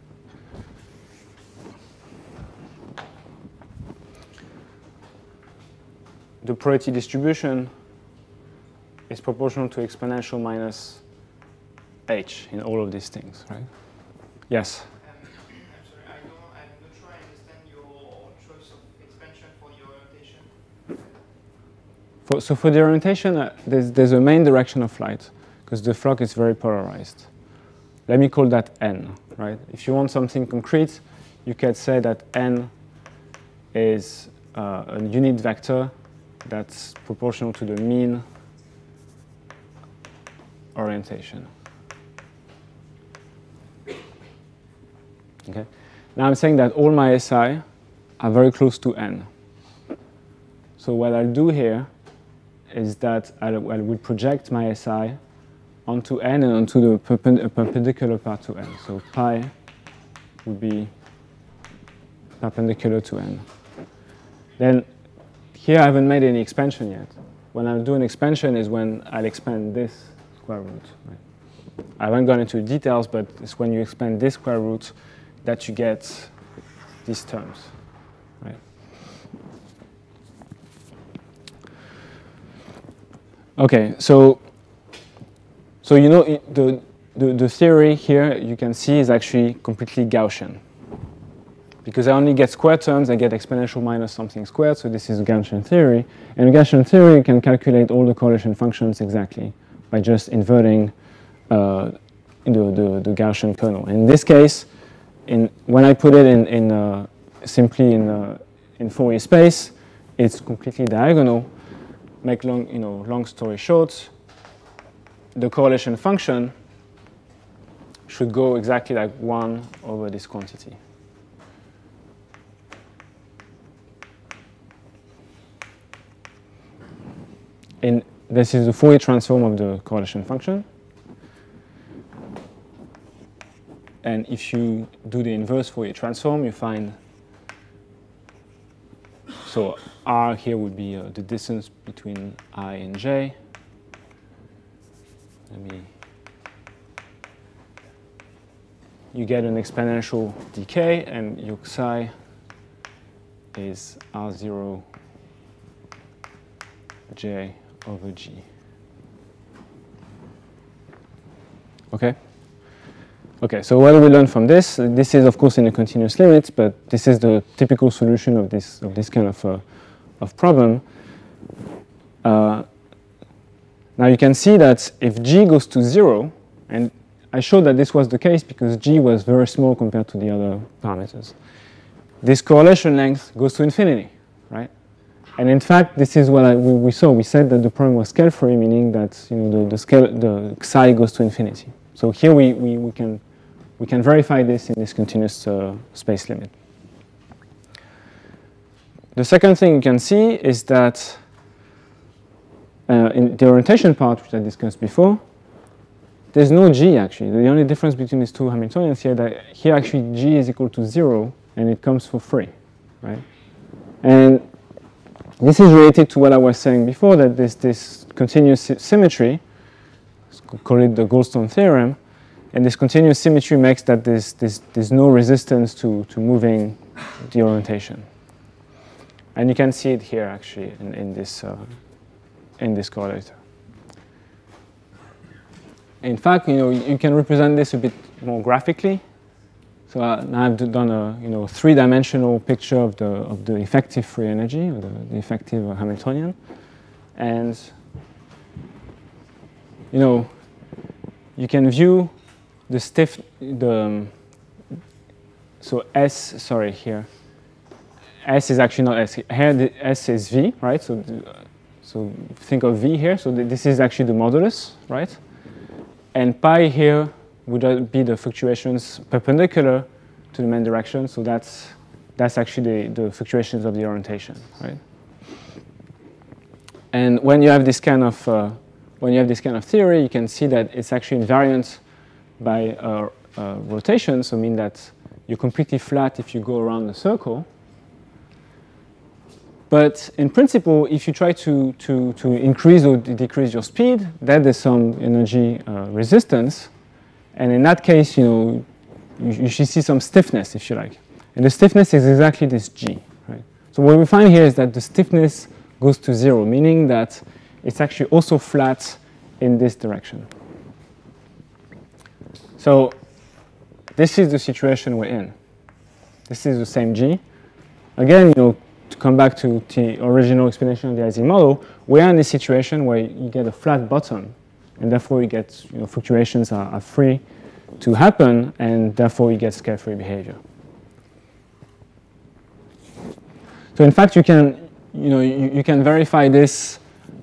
the probability distribution is proportional to exponential minus h in all of these things, right? Yes? I'm sorry, I'm not sure I understand your choice of expansion for the orientation. So for the orientation, there's a main direction of flight, because the flock is very polarized. Let me call that n, right? If you want something concrete, you can say that n is a unit vector that's proportional to the mean orientation. Okay. Now I'm saying that all my SI are very close to n. So what I'll do here is that I will project my SI onto n and onto the perpendicular part to n. So pi would be perpendicular to n. Then here I haven't made any expansion yet. When I'll do an expansion is when I'll expand this square root. Right? I haven't gone into details, but it's when you expand this square root that you get these terms. Right? Okay, so you know the theory here you can see is actually completely Gaussian. Because I only get square terms, I get exponential minus something squared, so this is a Gaussian theory. And in Gaussian theory, you can calculate all the correlation functions exactly by just inverting the Gaussian kernel. In this case, when I put it simply in Fourier space, it's completely diagonal. Make long story short, the correlation function should go exactly like 1 over this quantity. And this is the Fourier transform of the correlation function. And if you do the inverse Fourier transform, you find, so R here would be the distance between I and J. You get an exponential decay, and your psi is R0 J over G. Okay? Okay, so what do we learn from this? This is, of course, in a continuous limit, but this is the typical solution of this kind of problem. Now you can see that if G goes to 0, and I showed that this was the case because G was very small compared to the other parameters, this correlation length goes to infinity, right? And in fact, this is what we saw. We said that the problem was scale-free, meaning that the psi goes to infinity. So here we can verify this in this continuous space limit. The second thing you can see is that in the orientation part, which I discussed before, there's no G actually. The only difference between these two Hamiltonians here that here actually G is equal to 0 and it comes for free, right? And this is related to what I was saying before, that there's this continuous symmetry, call it the Goldstone theorem, and this continuous symmetry makes that there's no resistance to moving the orientation. And you can see it here actually in this correlator. In fact, you can represent this a bit more graphically. So now I've done a three-dimensional picture of the effective free energy, or the effective Hamiltonian, and you can view so S. Sorry, here. S is actually not S. Here the S is V, right? So think of V here. So this is actually the modulus, right? And pi here would be the fluctuations perpendicular to the main direction. So that's actually the fluctuations of the orientation, right? And when you have this kind of theory, you can see that it's actually invariant by rotation. So mean that you're completely flat if you go around the circle. But in principle, if you try to increase or decrease your speed, then there's some energy resistance. And in that case, you should see some stiffness, if you like. And the stiffness is exactly this G, right? So what we find here is that the stiffness goes to 0, meaning that it's actually also flat in this direction. So this is the situation we're in. This is the same G. Again, to come back to the original explanation of the Ising model, we're in this situation where you get a flat bottom, and therefore you get fluctuations are free to happen, and therefore you get scale-free behavior. So in fact, you can verify this,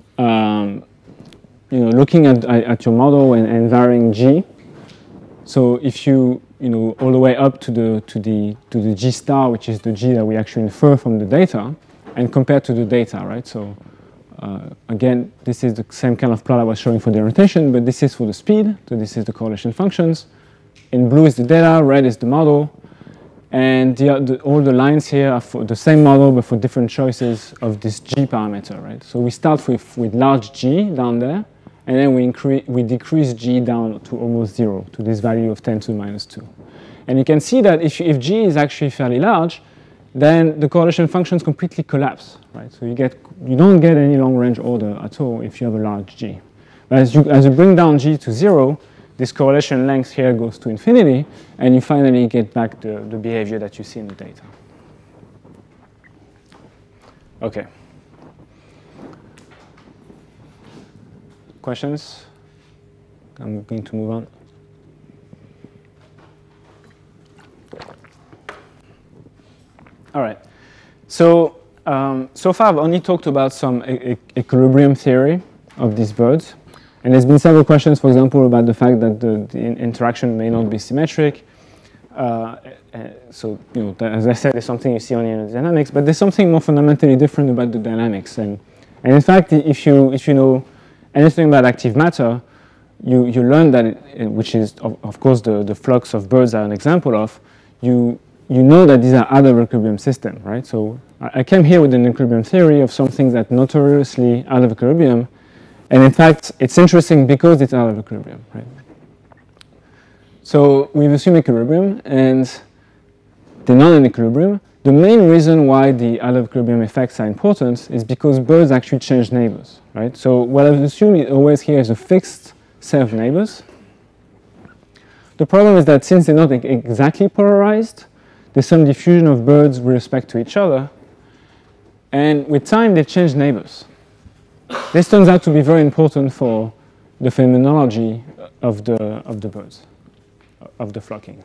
looking at your model and varying G. So if you all the way up to the G star, which is the G that we actually infer from the data, and compare to the data, right? So again, this is the same kind of plot I was showing for the orientation, but this is for the speed. So this is the correlation functions. In blue is the data, red is the model, and all the lines here are for the same model, but for different choices of this G parameter, right? So we start with large G down there, and then we decrease G down to almost 0, to this value of 10 to the minus 2. And you can see that if G is actually fairly large, then the correlation functions completely collapse, right? So you don't get any long-range order at all if you have a large G. But as you bring down G to 0, this correlation length here goes to infinity, and you finally get back the behavior that you see in the data. Okay. Questions? I'm going to move on. All right. So so far I've only talked about some equilibrium theory of these birds. And there's been several questions, for example, about the fact that the interaction may not be symmetric. So, as I said, there's something you see only in the dynamics, but there's something more fundamentally different about the dynamics. And in fact, if you know anything about active matter, you learn that, which is, of course, the flux of birds are an example of, you know that these are out of equilibrium systems, right? So I came here with an equilibrium theory of something that's notoriously out of equilibrium. And in fact, it's interesting because it's out of equilibrium, right? So we've assumed equilibrium, and they're not in equilibrium. The main reason why the out of equilibrium effects are important is because birds actually change neighbors, right? So what I've assumed always here is a fixed set of neighbors. The problem is that since they're not exactly polarized, there's some diffusion of birds with respect to each other, and with time they change neighbors. This turns out to be very important for the phenomenology of the birds, of the flocking.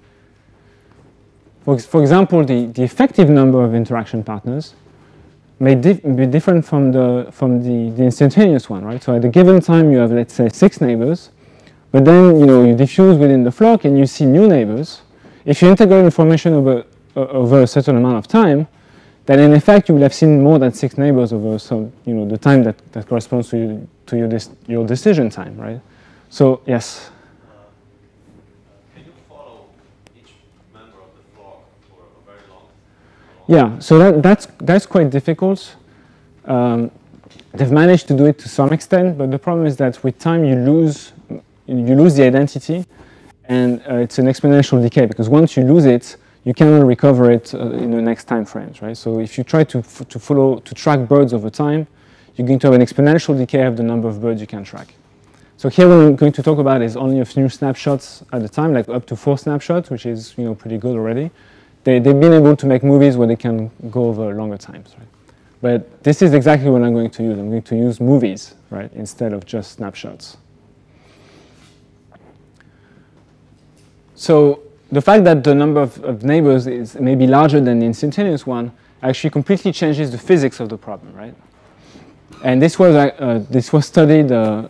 For example, the effective number of interaction partners may be different from the instantaneous one, right? So at a given time you have, let's say, 6 neighbors, but then you diffuse within the flock and you see new neighbors. If you integrate information over a certain amount of time, then in effect you will have seen more than 6 neighbors over the time that corresponds to your decision time, right? So yes. Can you follow each member of the flock for a very long time? Yeah. So that's quite difficult. They've managed to do it to some extent, but the problem is that with time you lose the identity, and it's an exponential decay because once you lose it, you cannot recover it in the next time frames, right? So if you try to track birds over time, you're going to have an exponential decay of the number of birds you can track. So here what we're going to talk about is only a few snapshots at a time, like up to 4 snapshots, which is pretty good already. They've been able to make movies where they can go over longer times, right? But this is exactly what I'm going to use. I'm going to use movies, right, instead of just snapshots. So the fact that the number of neighbors is maybe larger than the instantaneous one actually completely changes the physics of the problem, right? And this was studied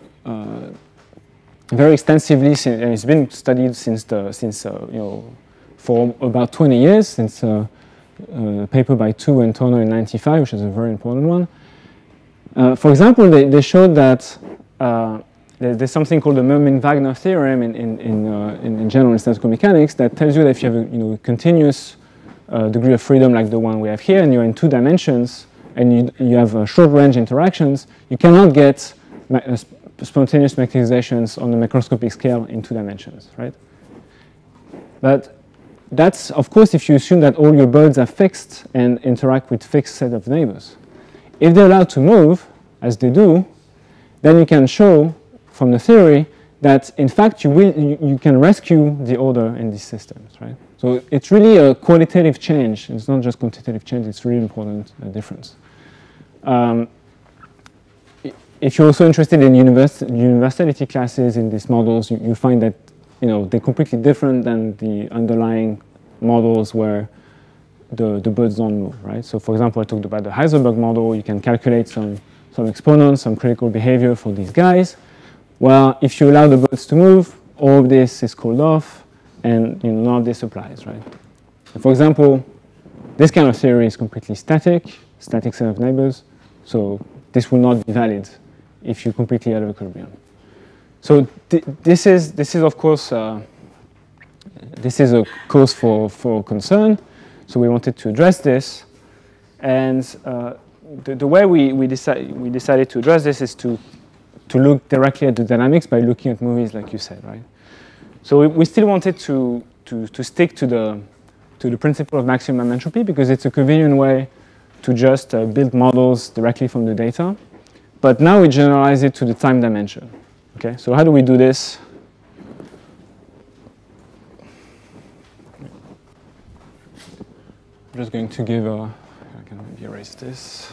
very extensively, and it's been studied for about 20 years, since a paper by Tu and Tono in '95, which is a very important one. For example, they showed that there's something called the Mermin-Wagner theorem in general statistical mechanics that tells you that if you have a continuous degree of freedom like the one we have here, and you're in 2 dimensions, and you have short-range interactions, you cannot get spontaneous magnetizations on the macroscopic scale in 2 dimensions, right? But that's, of course, if you assume that all your birds are fixed and interact with fixed set of neighbors. If they're allowed to move, as they do, then you can show from the theory that, in fact, you can rescue the order in these systems, right? So it's really a qualitative change. It's not just quantitative change. It's really important difference. If you're also interested in universality classes in these models, you find that they're completely different than the underlying models where the birds don't move, right? So for example, I talked about the Heisenberg model. You can calculate some exponents, some critical behavior for these guys. Well, if you allow the birds to move, all of this is called off, and none of this applies, right? And for example, this kind of theory is completely static set of neighbors, so this will not be valid if you're completely out of equilibrium. So this is of course this is a cause for concern. So we wanted to address this, and the way we decided to address this is to look directly at the dynamics by looking at movies, like you said, right? So we still wanted to stick to the principle of maximum entropy because it's a convenient way to just build models directly from the data. But now we generalize it to the time dimension. Okay, so how do we do this? I'm just going to give I can maybe erase this.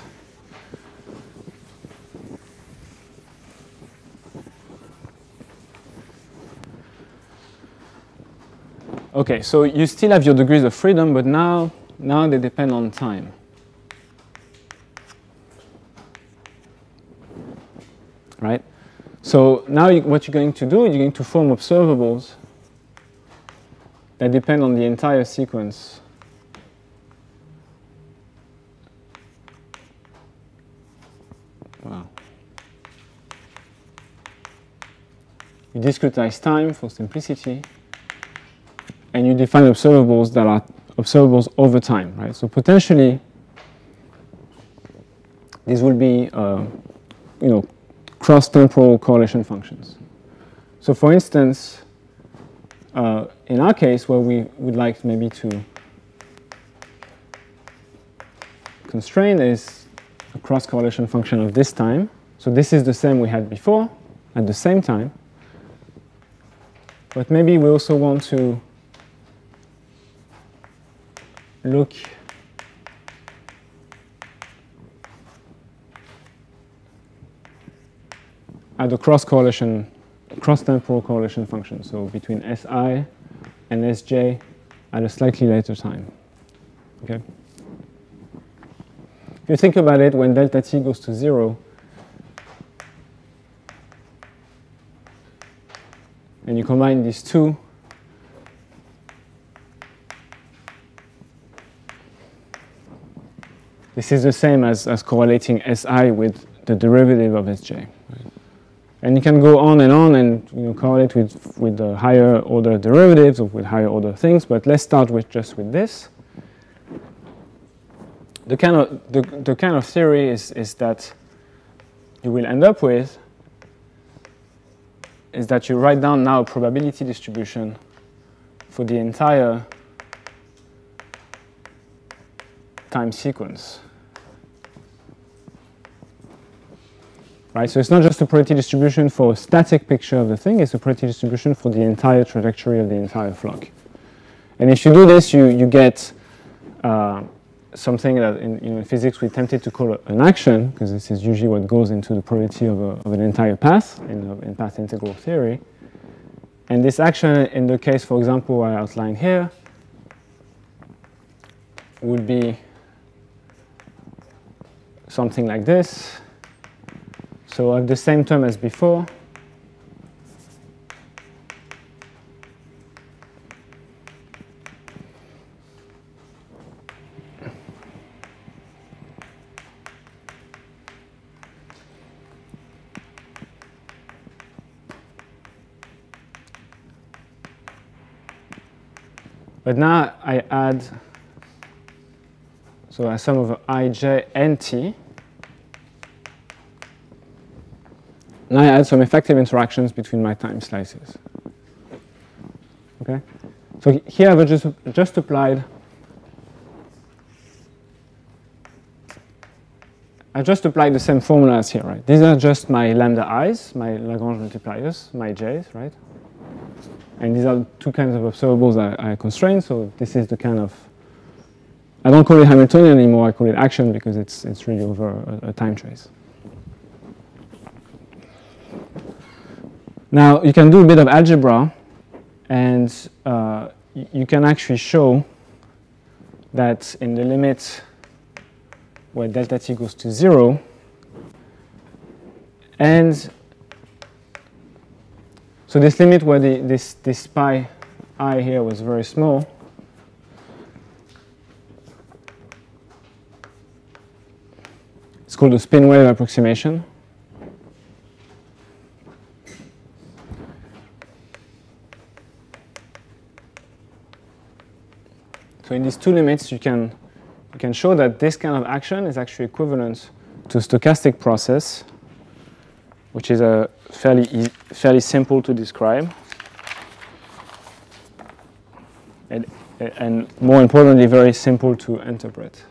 Okay, so you still have your degrees of freedom, but now they depend on time. Right? So now what you're going to do is you're going to form observables that depend on the entire sequence. Wow. You discretize time for simplicity, and you define observables that are observables over time, right? So potentially, these will be, cross-temporal correlation functions. So for instance, in our case, where we would like maybe to constrain is a cross-correlation function of this time. So this is the same we had before at the same time. But maybe we also want to look at the cross-temporal correlation function, so between Si and Sj at a slightly later time. Okay. If you think about it, when delta t goes to 0, and you combine these two, this is the same as correlating Si with the derivative of Sj. Right? And you can go on and correlate with the higher order derivatives or with higher order things, but let's start with just with this. The kind of theory is that you will end up with is that you write down now a probability distribution for the entire time sequence. right? So it's not just a probability distribution for a static picture of the thing, it's a probability distribution for the entire trajectory of the entire flock. And if you do this, you get something that in physics we tempted to call an action, because this is usually what goes into the probability of an entire path in path integral theory. And this action, in the case, for example, I outlined here, would be something like this. So I have the same term as before. But now I add, so a sum of ij and t. Now I add some effective interactions between my time slices. Okay? So here I've just applied, the same formula as here, right? These are just my lambda i's, my Lagrange multipliers, my j's, right? And these are two kinds of observables that I constrain. So this is the kind of, I don't call it Hamiltonian anymore, I call it action because it's really over a time trace. Now you can do a bit of algebra and you can actually show that in the limit where delta t goes to 0 and so this limit where this pi I here was very small, it's called the spin wave approximation. So in these two limits, you can show that this kind of action is actually equivalent to a stochastic process, which is a fairly simple to describe, and more importantly, very simple to interpret.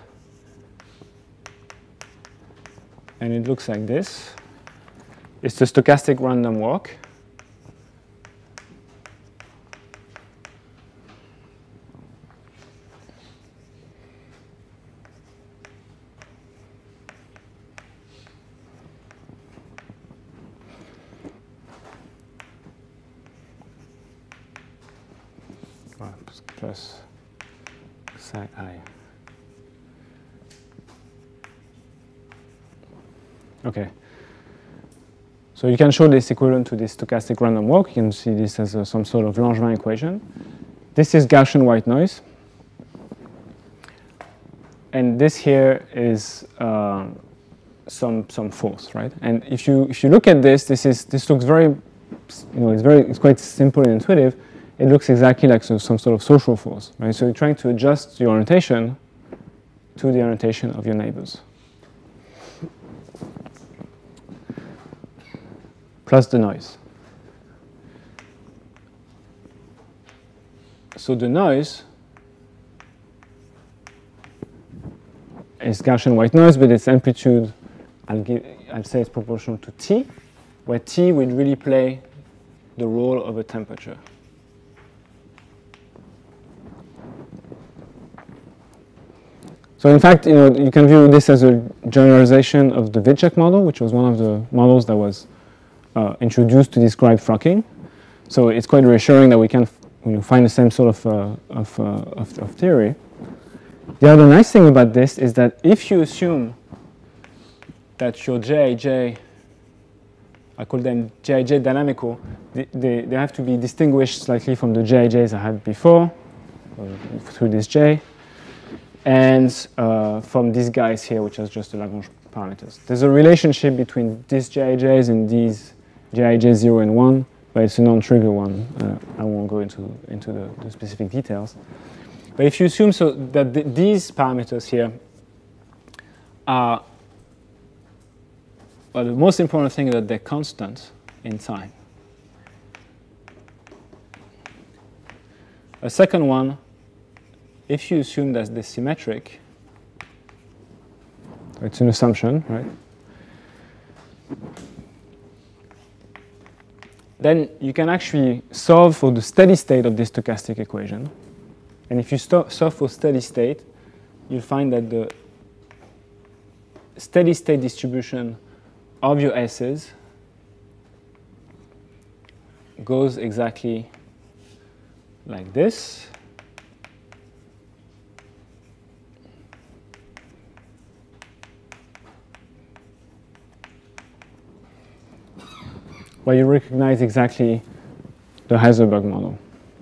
And it looks like this. It's the stochastic random walk. Plus psi I. Okay. So you can show this equivalent to this stochastic random walk. You can see this as some sort of Langevin equation. This is Gaussian white noise. And this here is some force, right? And if you look at this, this looks very, it's quite simple and intuitive. It looks exactly like some sort of social force, right? So you're trying to adjust your orientation to the orientation of your neighbors. Plus the noise. So the noise is Gaussian white noise, but its amplitude, I'll say it's proportional to t, where t would really play the role of a temperature. So in fact, you can view this as a generalization of the Wilczek model, which was one of the models that was introduced to describe fracking. So it's quite reassuring that we can find the same sort of theory. The other nice thing about this is that if you assume that your Jij, I call them Jij dynamical, they have to be distinguished slightly from the Jijs I had before, through this J. And from these guys here, which are just the Lagrange parameters. There's a relationship between these Jijs and these Jij 0 and 1, but it's a non-trivial one. I won't go into the specific details. But if you assume that these parameters here are, well, the most important thing is that they're constant in time. A second one, if you assume that they're symmetric, it's an assumption, right? then you can actually solve for the steady state of this stochastic equation. And if you solve for steady state, you'll find that the steady state distribution of your S's goes exactly like this. Where you recognize exactly the Heisenberg model.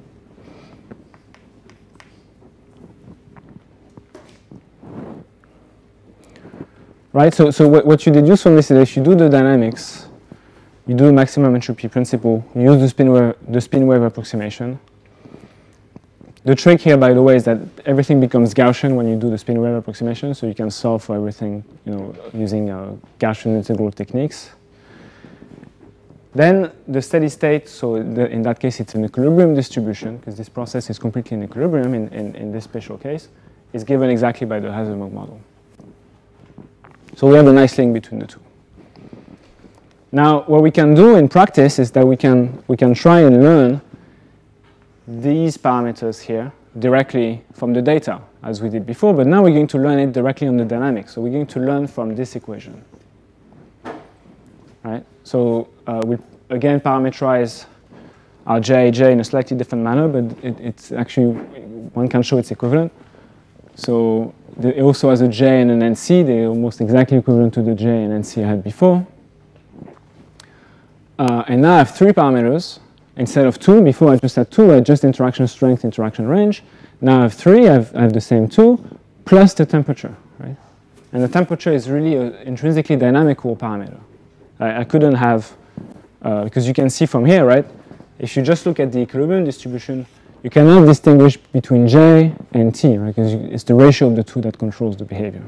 Right, so what you deduce from this is if you do the dynamics, you do the maximum entropy principle, you use the spin wave approximation. The trick here, by the way, is that everything becomes Gaussian when you do the spin wave approximation, so you can solve for everything, using Gaussian integral techniques. Then the steady state, so in that case it's an equilibrium distribution, because this process is completely in equilibrium in this special case, is given exactly by the Heisenberg model. So we have a nice link between the two. Now, what we can do in practice is that we can try and learn these parameters here directly from the data, as we did before, but now we're going to learn it directly on the dynamics. So we're going to learn from this equation. Right? So we'll again parameterize our J in a slightly different manner, but it's actually, one can show it's equivalent. So it also has a J and an NC. They're almost exactly equivalent to the J and NC I had before. And now I have 3 parameters instead of 2. Before I just had 2. I had just interaction strength, interaction range. Now I have 3. I have the same 2 plus the temperature. Right? And the temperature is really an intrinsically dynamical parameter. I couldn't have, because you can see from here, right? If you just look at the equilibrium distribution, you cannot distinguish between J and T, right? Because it's the ratio of the two that controls the behavior.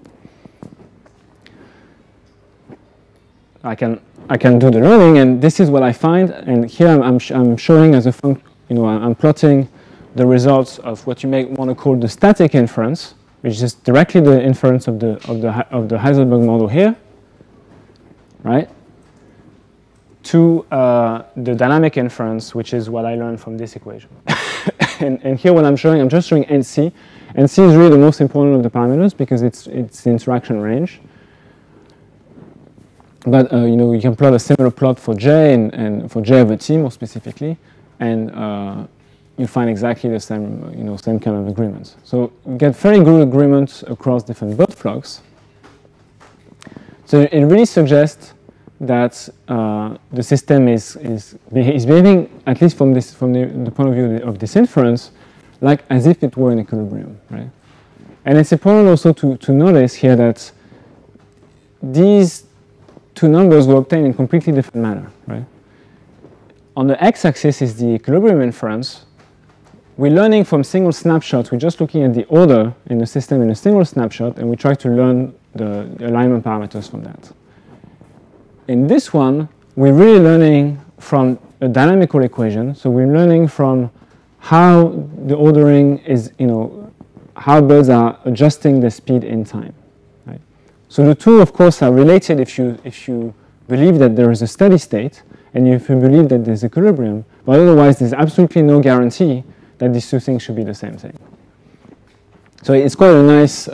I can do the learning, and this is what I find. And here I'm showing as a function, I'm plotting the results of what you may want to call the static inference, which is directly the inference of the Heisenberg model here. Right, to the dynamic inference, which is what I learned from this equation. and here what I'm just showing NC. NC is really the most important of the parameters because it's the interaction range. But you can plot a similar plot for J and for J over T more specifically, and you find exactly the same same kind of agreements. So you get very good agreements across different Bird flux. So it really suggests that the system is behaving, at least from the point of view of this inference, like as if it were in equilibrium, right? And it's important also to notice here that these two numbers were obtained in a completely different manner, right? On the x-axis is the equilibrium inference. We're learning from single snapshots. We're just looking at the order in the system in a single snapshot, and we try to learn the alignment parameters from that. In this one, we're really learning from a dynamical equation. So we're learning from how the ordering is, how birds are adjusting the speed in time. Right? So the two, of course, are related if you believe that there is a steady state, and if you believe that there's equilibrium. But otherwise, there's absolutely no guarantee that these two things should be the same thing. So it's quite a nice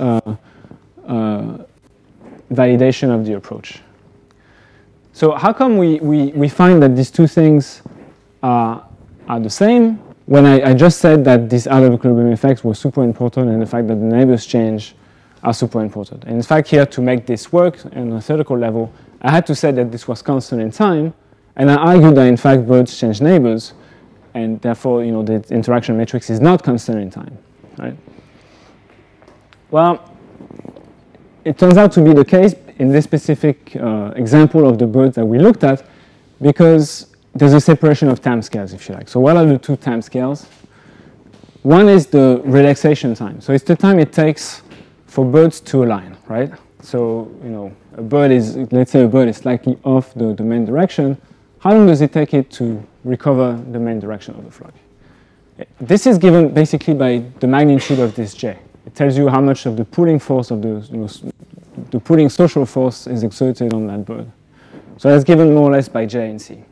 validation of the approach. So how come we find that these two things are the same when I just said that these out of equilibrium effects were super important and the fact that the neighbors change are super important? And in fact, here to make this work on a theoretical level, I had to say that this was constant in time, and I argued that in fact birds change neighbors, and therefore the interaction matrix is not constant in time, right? Well, it turns out to be the case in this specific example of the birds that we looked at, because there's a separation of time scales, if you like. So what are the two time scales? One is the relaxation time. So it's the time it takes for birds to align, right? So, a bird is, let's say a bird is slightly off the main direction. How long does it take it to recover the main direction of the flock? This is given basically by the magnitude of this J. It tells you how much of the pulling force of the pulling social force is exerted on that bird. So that's given more or less by J and C.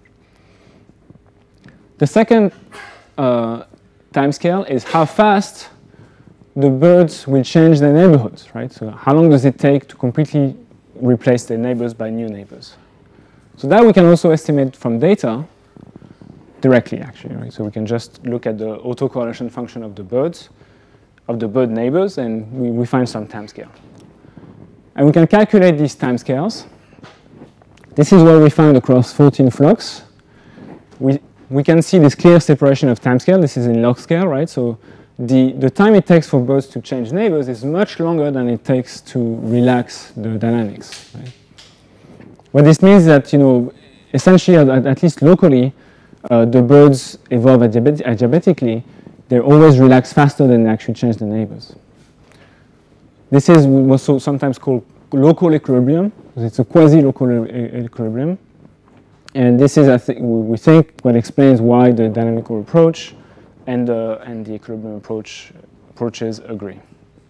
The second timescale is how fast the birds will change their neighborhoods, right? So how long does it take to completely replace their neighbors by new neighbors? So that we can also estimate from data directly, actually, right? So we can just look at the autocorrelation function of the birds, of the bird neighbors, and we find some timescale. And we can calculate these timescales. This is what we found across 14 flocks. We can see this clear separation of timescale. This is in log scale, right? So the time it takes for birds to change neighbors is much longer than it takes to relax the dynamics, right? What this means is that, essentially, at least locally, the birds evolve adiabatically. They always relax faster than they actually change the neighbors. This is what's sometimes called local equilibrium. It's a quasi-local equilibrium. And this is, we think, what explains why the dynamical approach and the equilibrium approaches agree.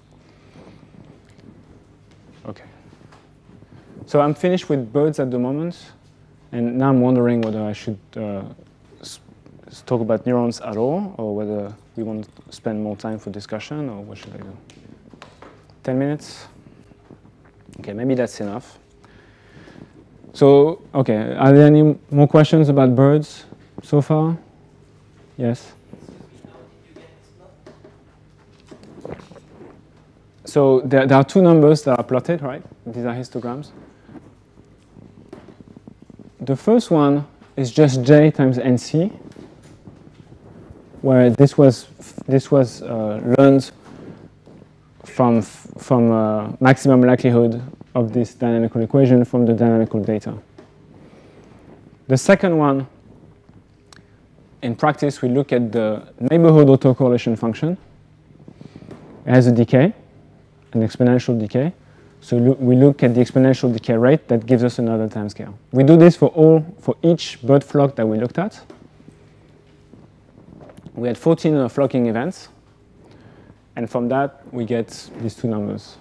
Okay. So I'm finished with birds at the moment, and now I'm wondering whether I should talk about neurons at all, or whether we want to spend more time for discussion, or what should I do? 10 minutes? Okay, maybe that's enough. So, okay, are there any more questions about birds so far? Yes? So there are two numbers that are plotted, right? These are histograms. The first one is just J times NC, where this was learned from maximum likelihood of this dynamical equation from the dynamical data. The second one, in practice, we look at the neighborhood autocorrelation function. It has a decay, an exponential decay. So we look at the exponential decay rate that gives us another timescale. We do this for each bird flock that we looked at. We had 14 flocking events, and from that we get these two numbers.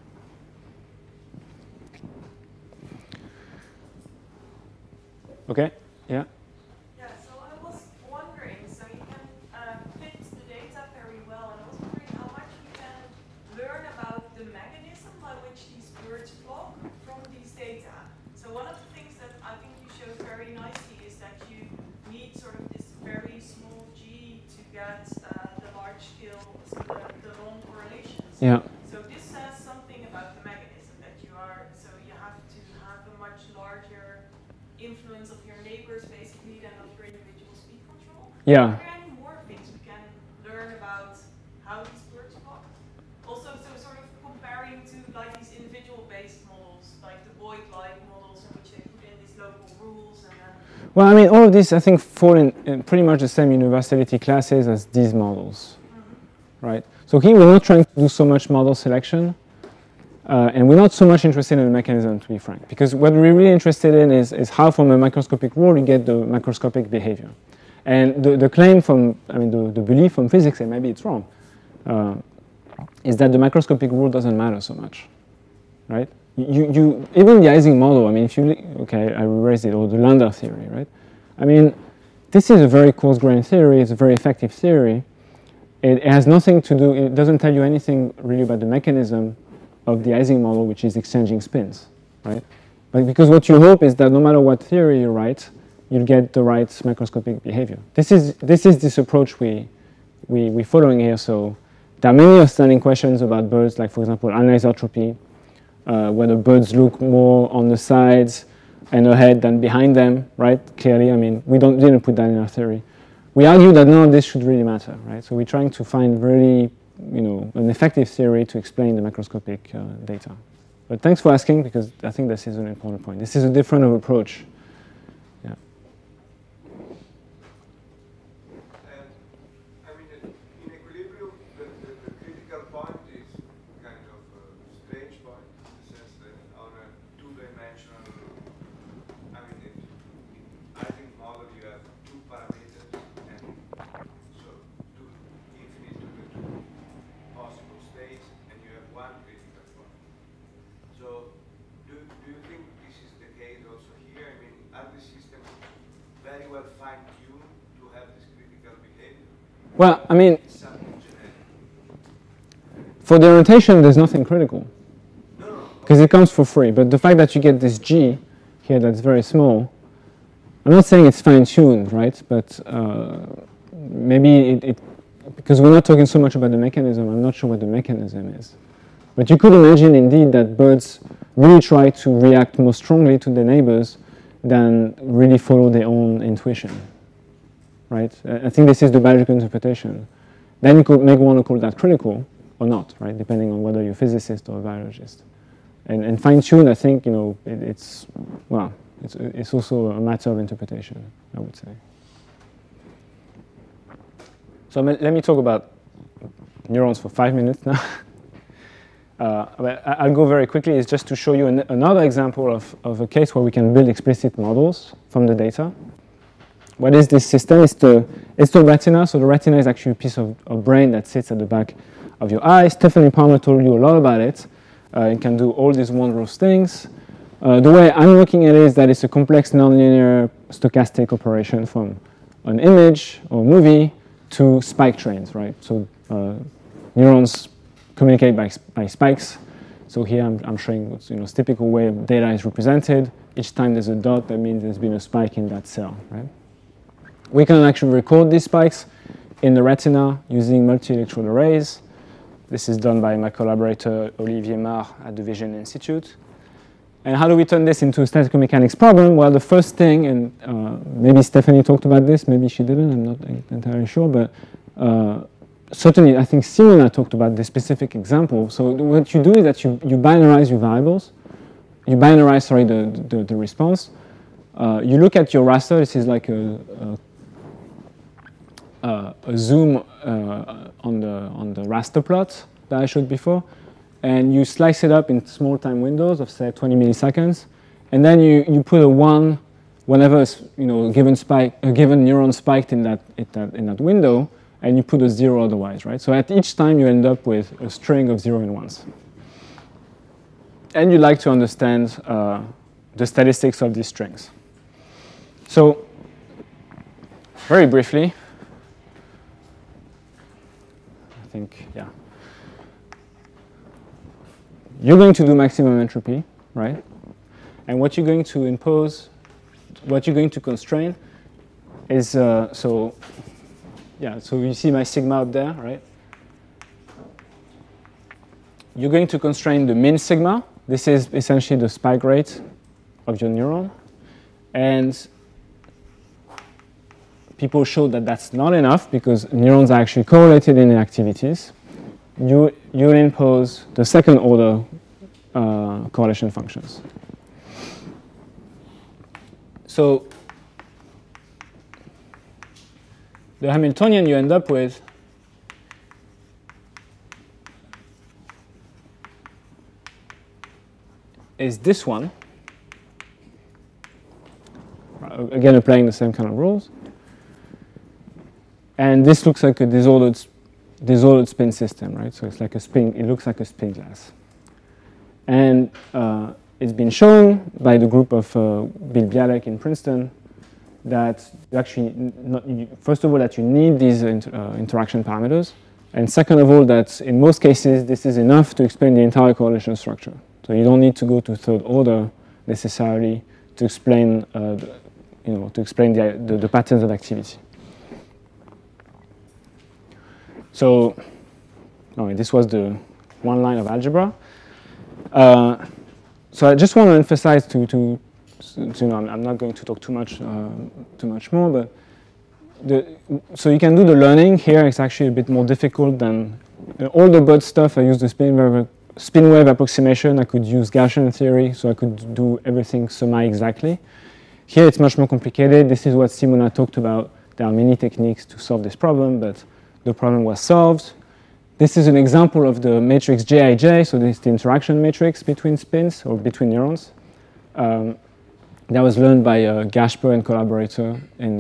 Okay? Yeah? Yeah, so I was wondering, so you can fit the data very well, and I was wondering how much you can learn about the mechanism by which these birds flock from these data. So one of the things that I think you showed very nicely is that you need sort of this very small g to get the large scale, so the long correlations. Yeah. So this says something about the mechanism, that you have to have a much larger influence of your neighbors basically than of your individual speed control. Yeah. Are there any more things we can learn about how these birds flock? Also, so sort of comparing to like these individual based models, like the Boyd-like models in which they put in these local rules and then. Well, I mean, all of these, I think, fall in pretty much the same universality classes as these models, right? So here we're not trying to do so much model selection. And we're not so much interested in the mechanism, to be frank, because what we're really interested in is how, from a microscopic rule, you get the macroscopic behavior. And the claim from, the belief from physics, and maybe it's wrong, is that the macroscopic rule doesn't matter so much, right? Even the Ising model, if you, okay, I erased it, or the lambda theory, right? This is a very coarse-grained theory, it's a very effective theory. It has nothing to do, it doesn't tell you anything really about the mechanism of the Ising model, which is exchanging spins, right? But because what you hope is that no matter what theory you write, you'll get the right macroscopic behavior. This is this approach we're following here. So there are many outstanding questions about birds, like for example anisotropy, whether birds look more on the sides and ahead than behind them, right? Clearly, we didn't put that in our theory. We argue that none of this should really matter, right? So we're trying to find really an effective theory to explain the macroscopic data. But thanks for asking, because I think this is an important point. This is a different approach. Yeah. And in equilibrium, the critical point is kind of a strange point in the sense that on a two-dimensional, in Ising model you have two parameters, and so two infinite to the two possible states, and you have one critical point. So do you think this is the case also here? very well fine-tuned to have this critical behavior? Well, I mean, It's something genetic. for the orientation, there's nothing critical No, no. because it comes for free. But the fact that you get this G here that's very small, I'm not saying it's fine-tuned, right? But maybe because we're not talking so much about the mechanism, I'm not sure what the mechanism is. But you could imagine indeed that birds really try to react more strongly to their neighbors than really follow their own intuition, right? I think this is the biological interpretation. Then you could maybe want to call that critical or not, right? Depending on whether you're a physicist or a biologist. And fine-tune, I think, you know, it's also a matter of interpretation, I would say. So let me talk about neurons for 5 minutes now. But I'll go very quickly. It's just to show you another example of a case where we can build explicit models from the data. What is this system? It's the retina. So the retina is actually a piece of brain that sits at the back of your eye. Stephanie Palmer told you a lot about it. It can do all these wondrous things. The way I'm looking at it is that it's a complex nonlinear stochastic operation from an image or movie to spike trains, right? So neurons communicate by spikes. So here I'm showing what's typical way of data is represented. Each time there's a dot, that means there's been a spike in that cell, right? We can actually record these spikes in the retina using multi-electrode arrays. This is done by my collaborator Thierry Mora at the Vision Institute. And how do we turn this into a statistical mechanics problem? Well, the first thing, and maybe Stephanie talked about this, maybe she didn't, I'm not entirely sure, but certainly I think Simona talked about this specific example. So what you do is that you binarize your variables. You binarize, sorry, the response. You look at your raster. This is like a zoom on the raster plot that I showed before. And you slice it up in small time windows of, say, 20 milliseconds. And then you put a 1 whenever a given neuron spiked in that window, and you put a 0 otherwise, right? So at each time, you end up with a string of 0 and 1s. And you like to understand the statistics of these strings. So very briefly, I think, yeah. You're going to do maximum entropy, right? And what you're going to impose, what you're going to constrain is, so you see my sigma up there, right? You're going to constrain the min sigma. This is essentially the spike rate of your neuron. And people showed that that's not enough because neurons are actually correlated in their activities. You'll impose the second order correlation functions. So the Hamiltonian you end up with is this one. Again, applying the same kind of rules. And this looks like a disordered spin system, right? So it's like a spin. It looks like a spin glass. And it's been shown by the group of Bill Bialek in Princeton that actually, first of all, that you need these interaction parameters, and second of all, that in most cases this is enough to explain the entire correlation structure. So you don't need to go to third order necessarily to explain, the patterns of activity. So, this was the one line of algebra. So I just want to emphasize I'm not going to talk too much more, but so you can do the learning here. It's actually a bit more difficult than all the bird stuff. I use the spin wave approximation. I could use Gaussian theory, so I could do everything semi-exactly. Here it's much more complicated. This is what Simona talked about. There are many techniques to solve this problem, but the problem was solved. This is an example of the matrix Jij, so this is the interaction matrix between spins or between neurons. That was learned by Gasper and collaborator in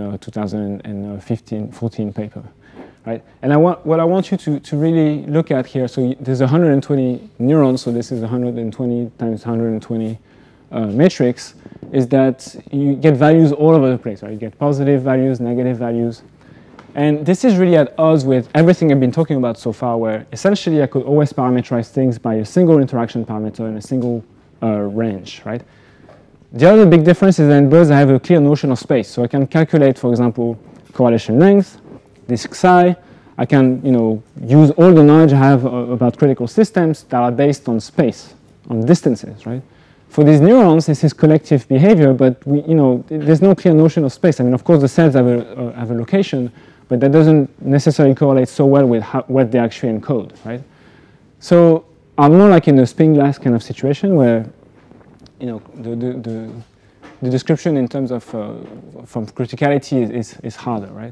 2014 paper, right? And what I want you to really look at here, so there's 120 neurons, so this is 120 times 120 matrix is that you get values all over the place, right? You get positive values, negative values. And this is really at odds with everything I've been talking about so far, where essentially I could always parameterize things by a single interaction parameter in a single range, right? The other big difference is that in BERTs I have a clear notion of space. So I can calculate, for example, correlation length, disk psi. I can, use all the knowledge I have about critical systems that are based on space, on distances, right? For these neurons, this is collective behavior, but there's no clear notion of space. I mean, of course, the cells have a location, but that doesn't necessarily correlate so well with what they actually encode, right? So I'm more like in a spin glass kind of situation where, the description in terms of from criticality is harder, right?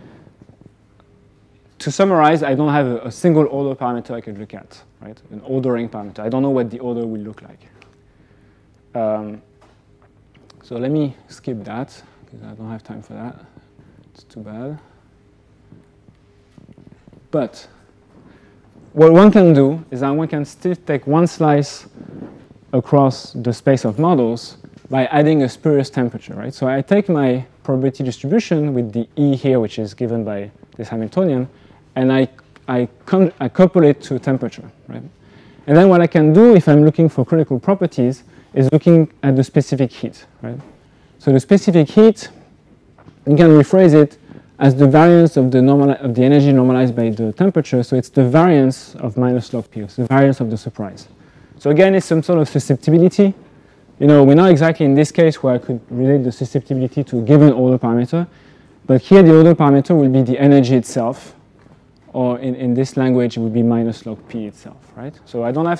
To summarize, I don't have a single order parameter I could look at, right? An ordering parameter. I don't know what the order will look like. So let me skip that, because I don't have time for that. It's too bad. But what one can do is that one can still take one slice across the space of models by adding a spurious temperature, right? So I take my probability distribution with the E here, which is given by this Hamiltonian, and I couple it to temperature, right? And then what I can do if I'm looking for critical properties is looking at the specific heat, right? So the specific heat, you can rephrase it as the variance of the energy normalized by the temperature. So it's the variance of minus log P, it's the variance of the surprise. So again, it's some sort of susceptibility. We're not exactly in this case where I could relate the susceptibility to a given order parameter, but here the order parameter will be the energy itself, or in this language it would be minus log P itself, right? So I don't have,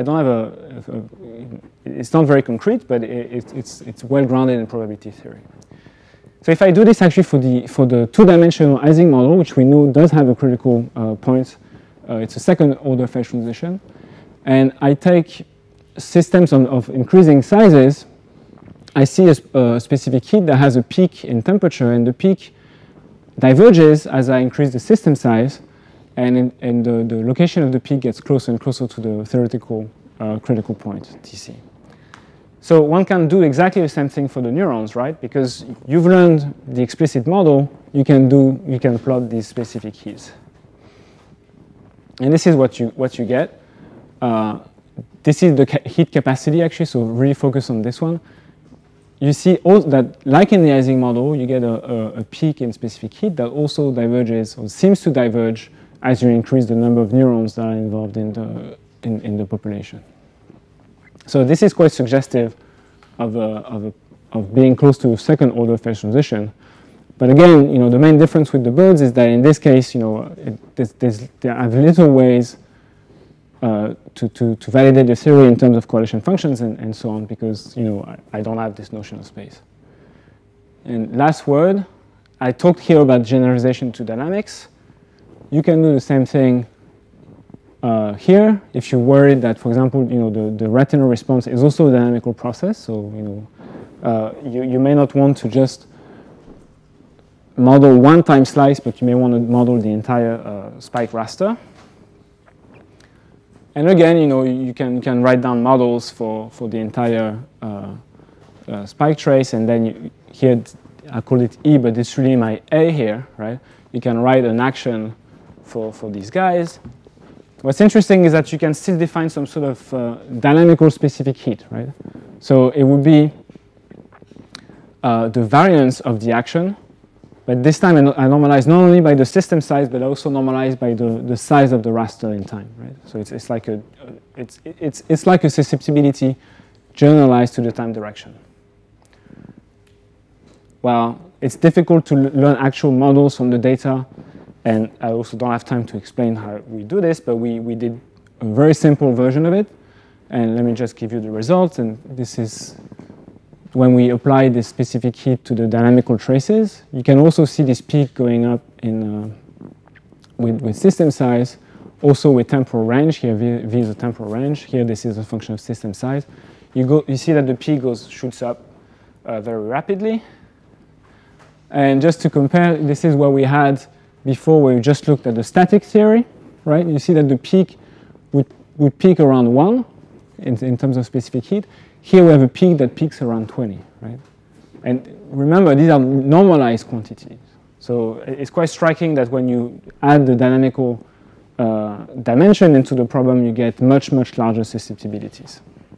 it's not very concrete, but it's well grounded in probability theory. So if I do this actually for the two-dimensional Ising model, which we know does have a critical point, it's a second order phase transition, and I take systems of increasing sizes, I see a specific heat that has a peak in temperature, and the peak diverges as I increase the system size, and the location of the peak gets closer and closer to the theoretical critical point, TC. So one can do exactly the same thing for the neurons, right? Because you've learned the explicit model, you can plot these specific heats. And this is what you get. This is the heat capacity actually, so really focus on this one. You see that, like in the Ising model, you get a peak in specific heat that also diverges, or seems to diverge, as you increase the number of neurons that are involved in the population. So this is quite suggestive of being close to second order phase transition. But again, the main difference with the birds is that in this case, there are little ways to validate the theory in terms of correlation functions and so on, because I don't have this notion of space. And last word, I talked here about generalization to dynamics. You can do the same thing here if you're worried that, for example, the retinal response is also a dynamical process. So you may not want to just model one time slice, but you may want to model the entire spike raster. And again, you can write down models for the entire spike trace, and then here I call it E, but it's really my A here, right? You can write an action for these guys. What's interesting is that you can still define some sort of dynamical specific heat, right? So it would be the variance of the action, but this time I normalize not only by the system size, but also normalize by the size of the raster in time, right? So it's like a susceptibility generalized to the time direction. Well, it's difficult to learn actual models from the data, and I also don't have time to explain how we do this, but we did a very simple version of it, and let me just give you the results. And this is when we apply this specific heat to the dynamical traces. You can also see this peak going up with system size, also with temporal range. Here V is a temporal range. Here this is a function of system size. You see that the peak shoots up very rapidly. And just to compare, this is what we had before, where we just looked at the static theory, right? You see that the peak would peak around 1 in terms of specific heat. here we have a peak that peaks around 20, right? And remember, these are normalized quantities. So it's quite striking that when you add the dynamical dimension into the problem, you get much, much larger susceptibilities.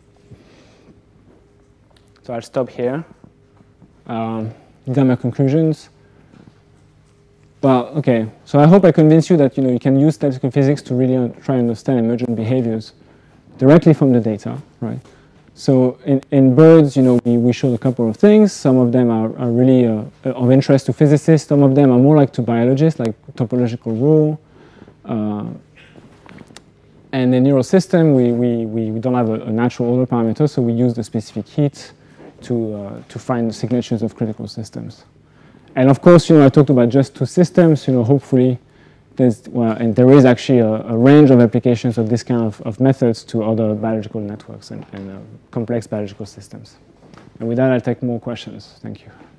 So I'll stop here. These are my conclusions. Well, okay, so I hope I convinced you that you can use statistical physics to really try and understand emergent behaviors directly from the data, right? So in birds, we showed a couple of things. Some of them are really of interest to physicists. Some of them are more like to biologists, like topological rule. And in neural system, we don't have a natural order parameter, so we use the specific heat to find signatures of critical systems. And of course, I talked about just two systems. Hopefully, and there is actually a range of applications of this kind of methods to other biological networks and complex biological systems. And with that, I'll take more questions. Thank you.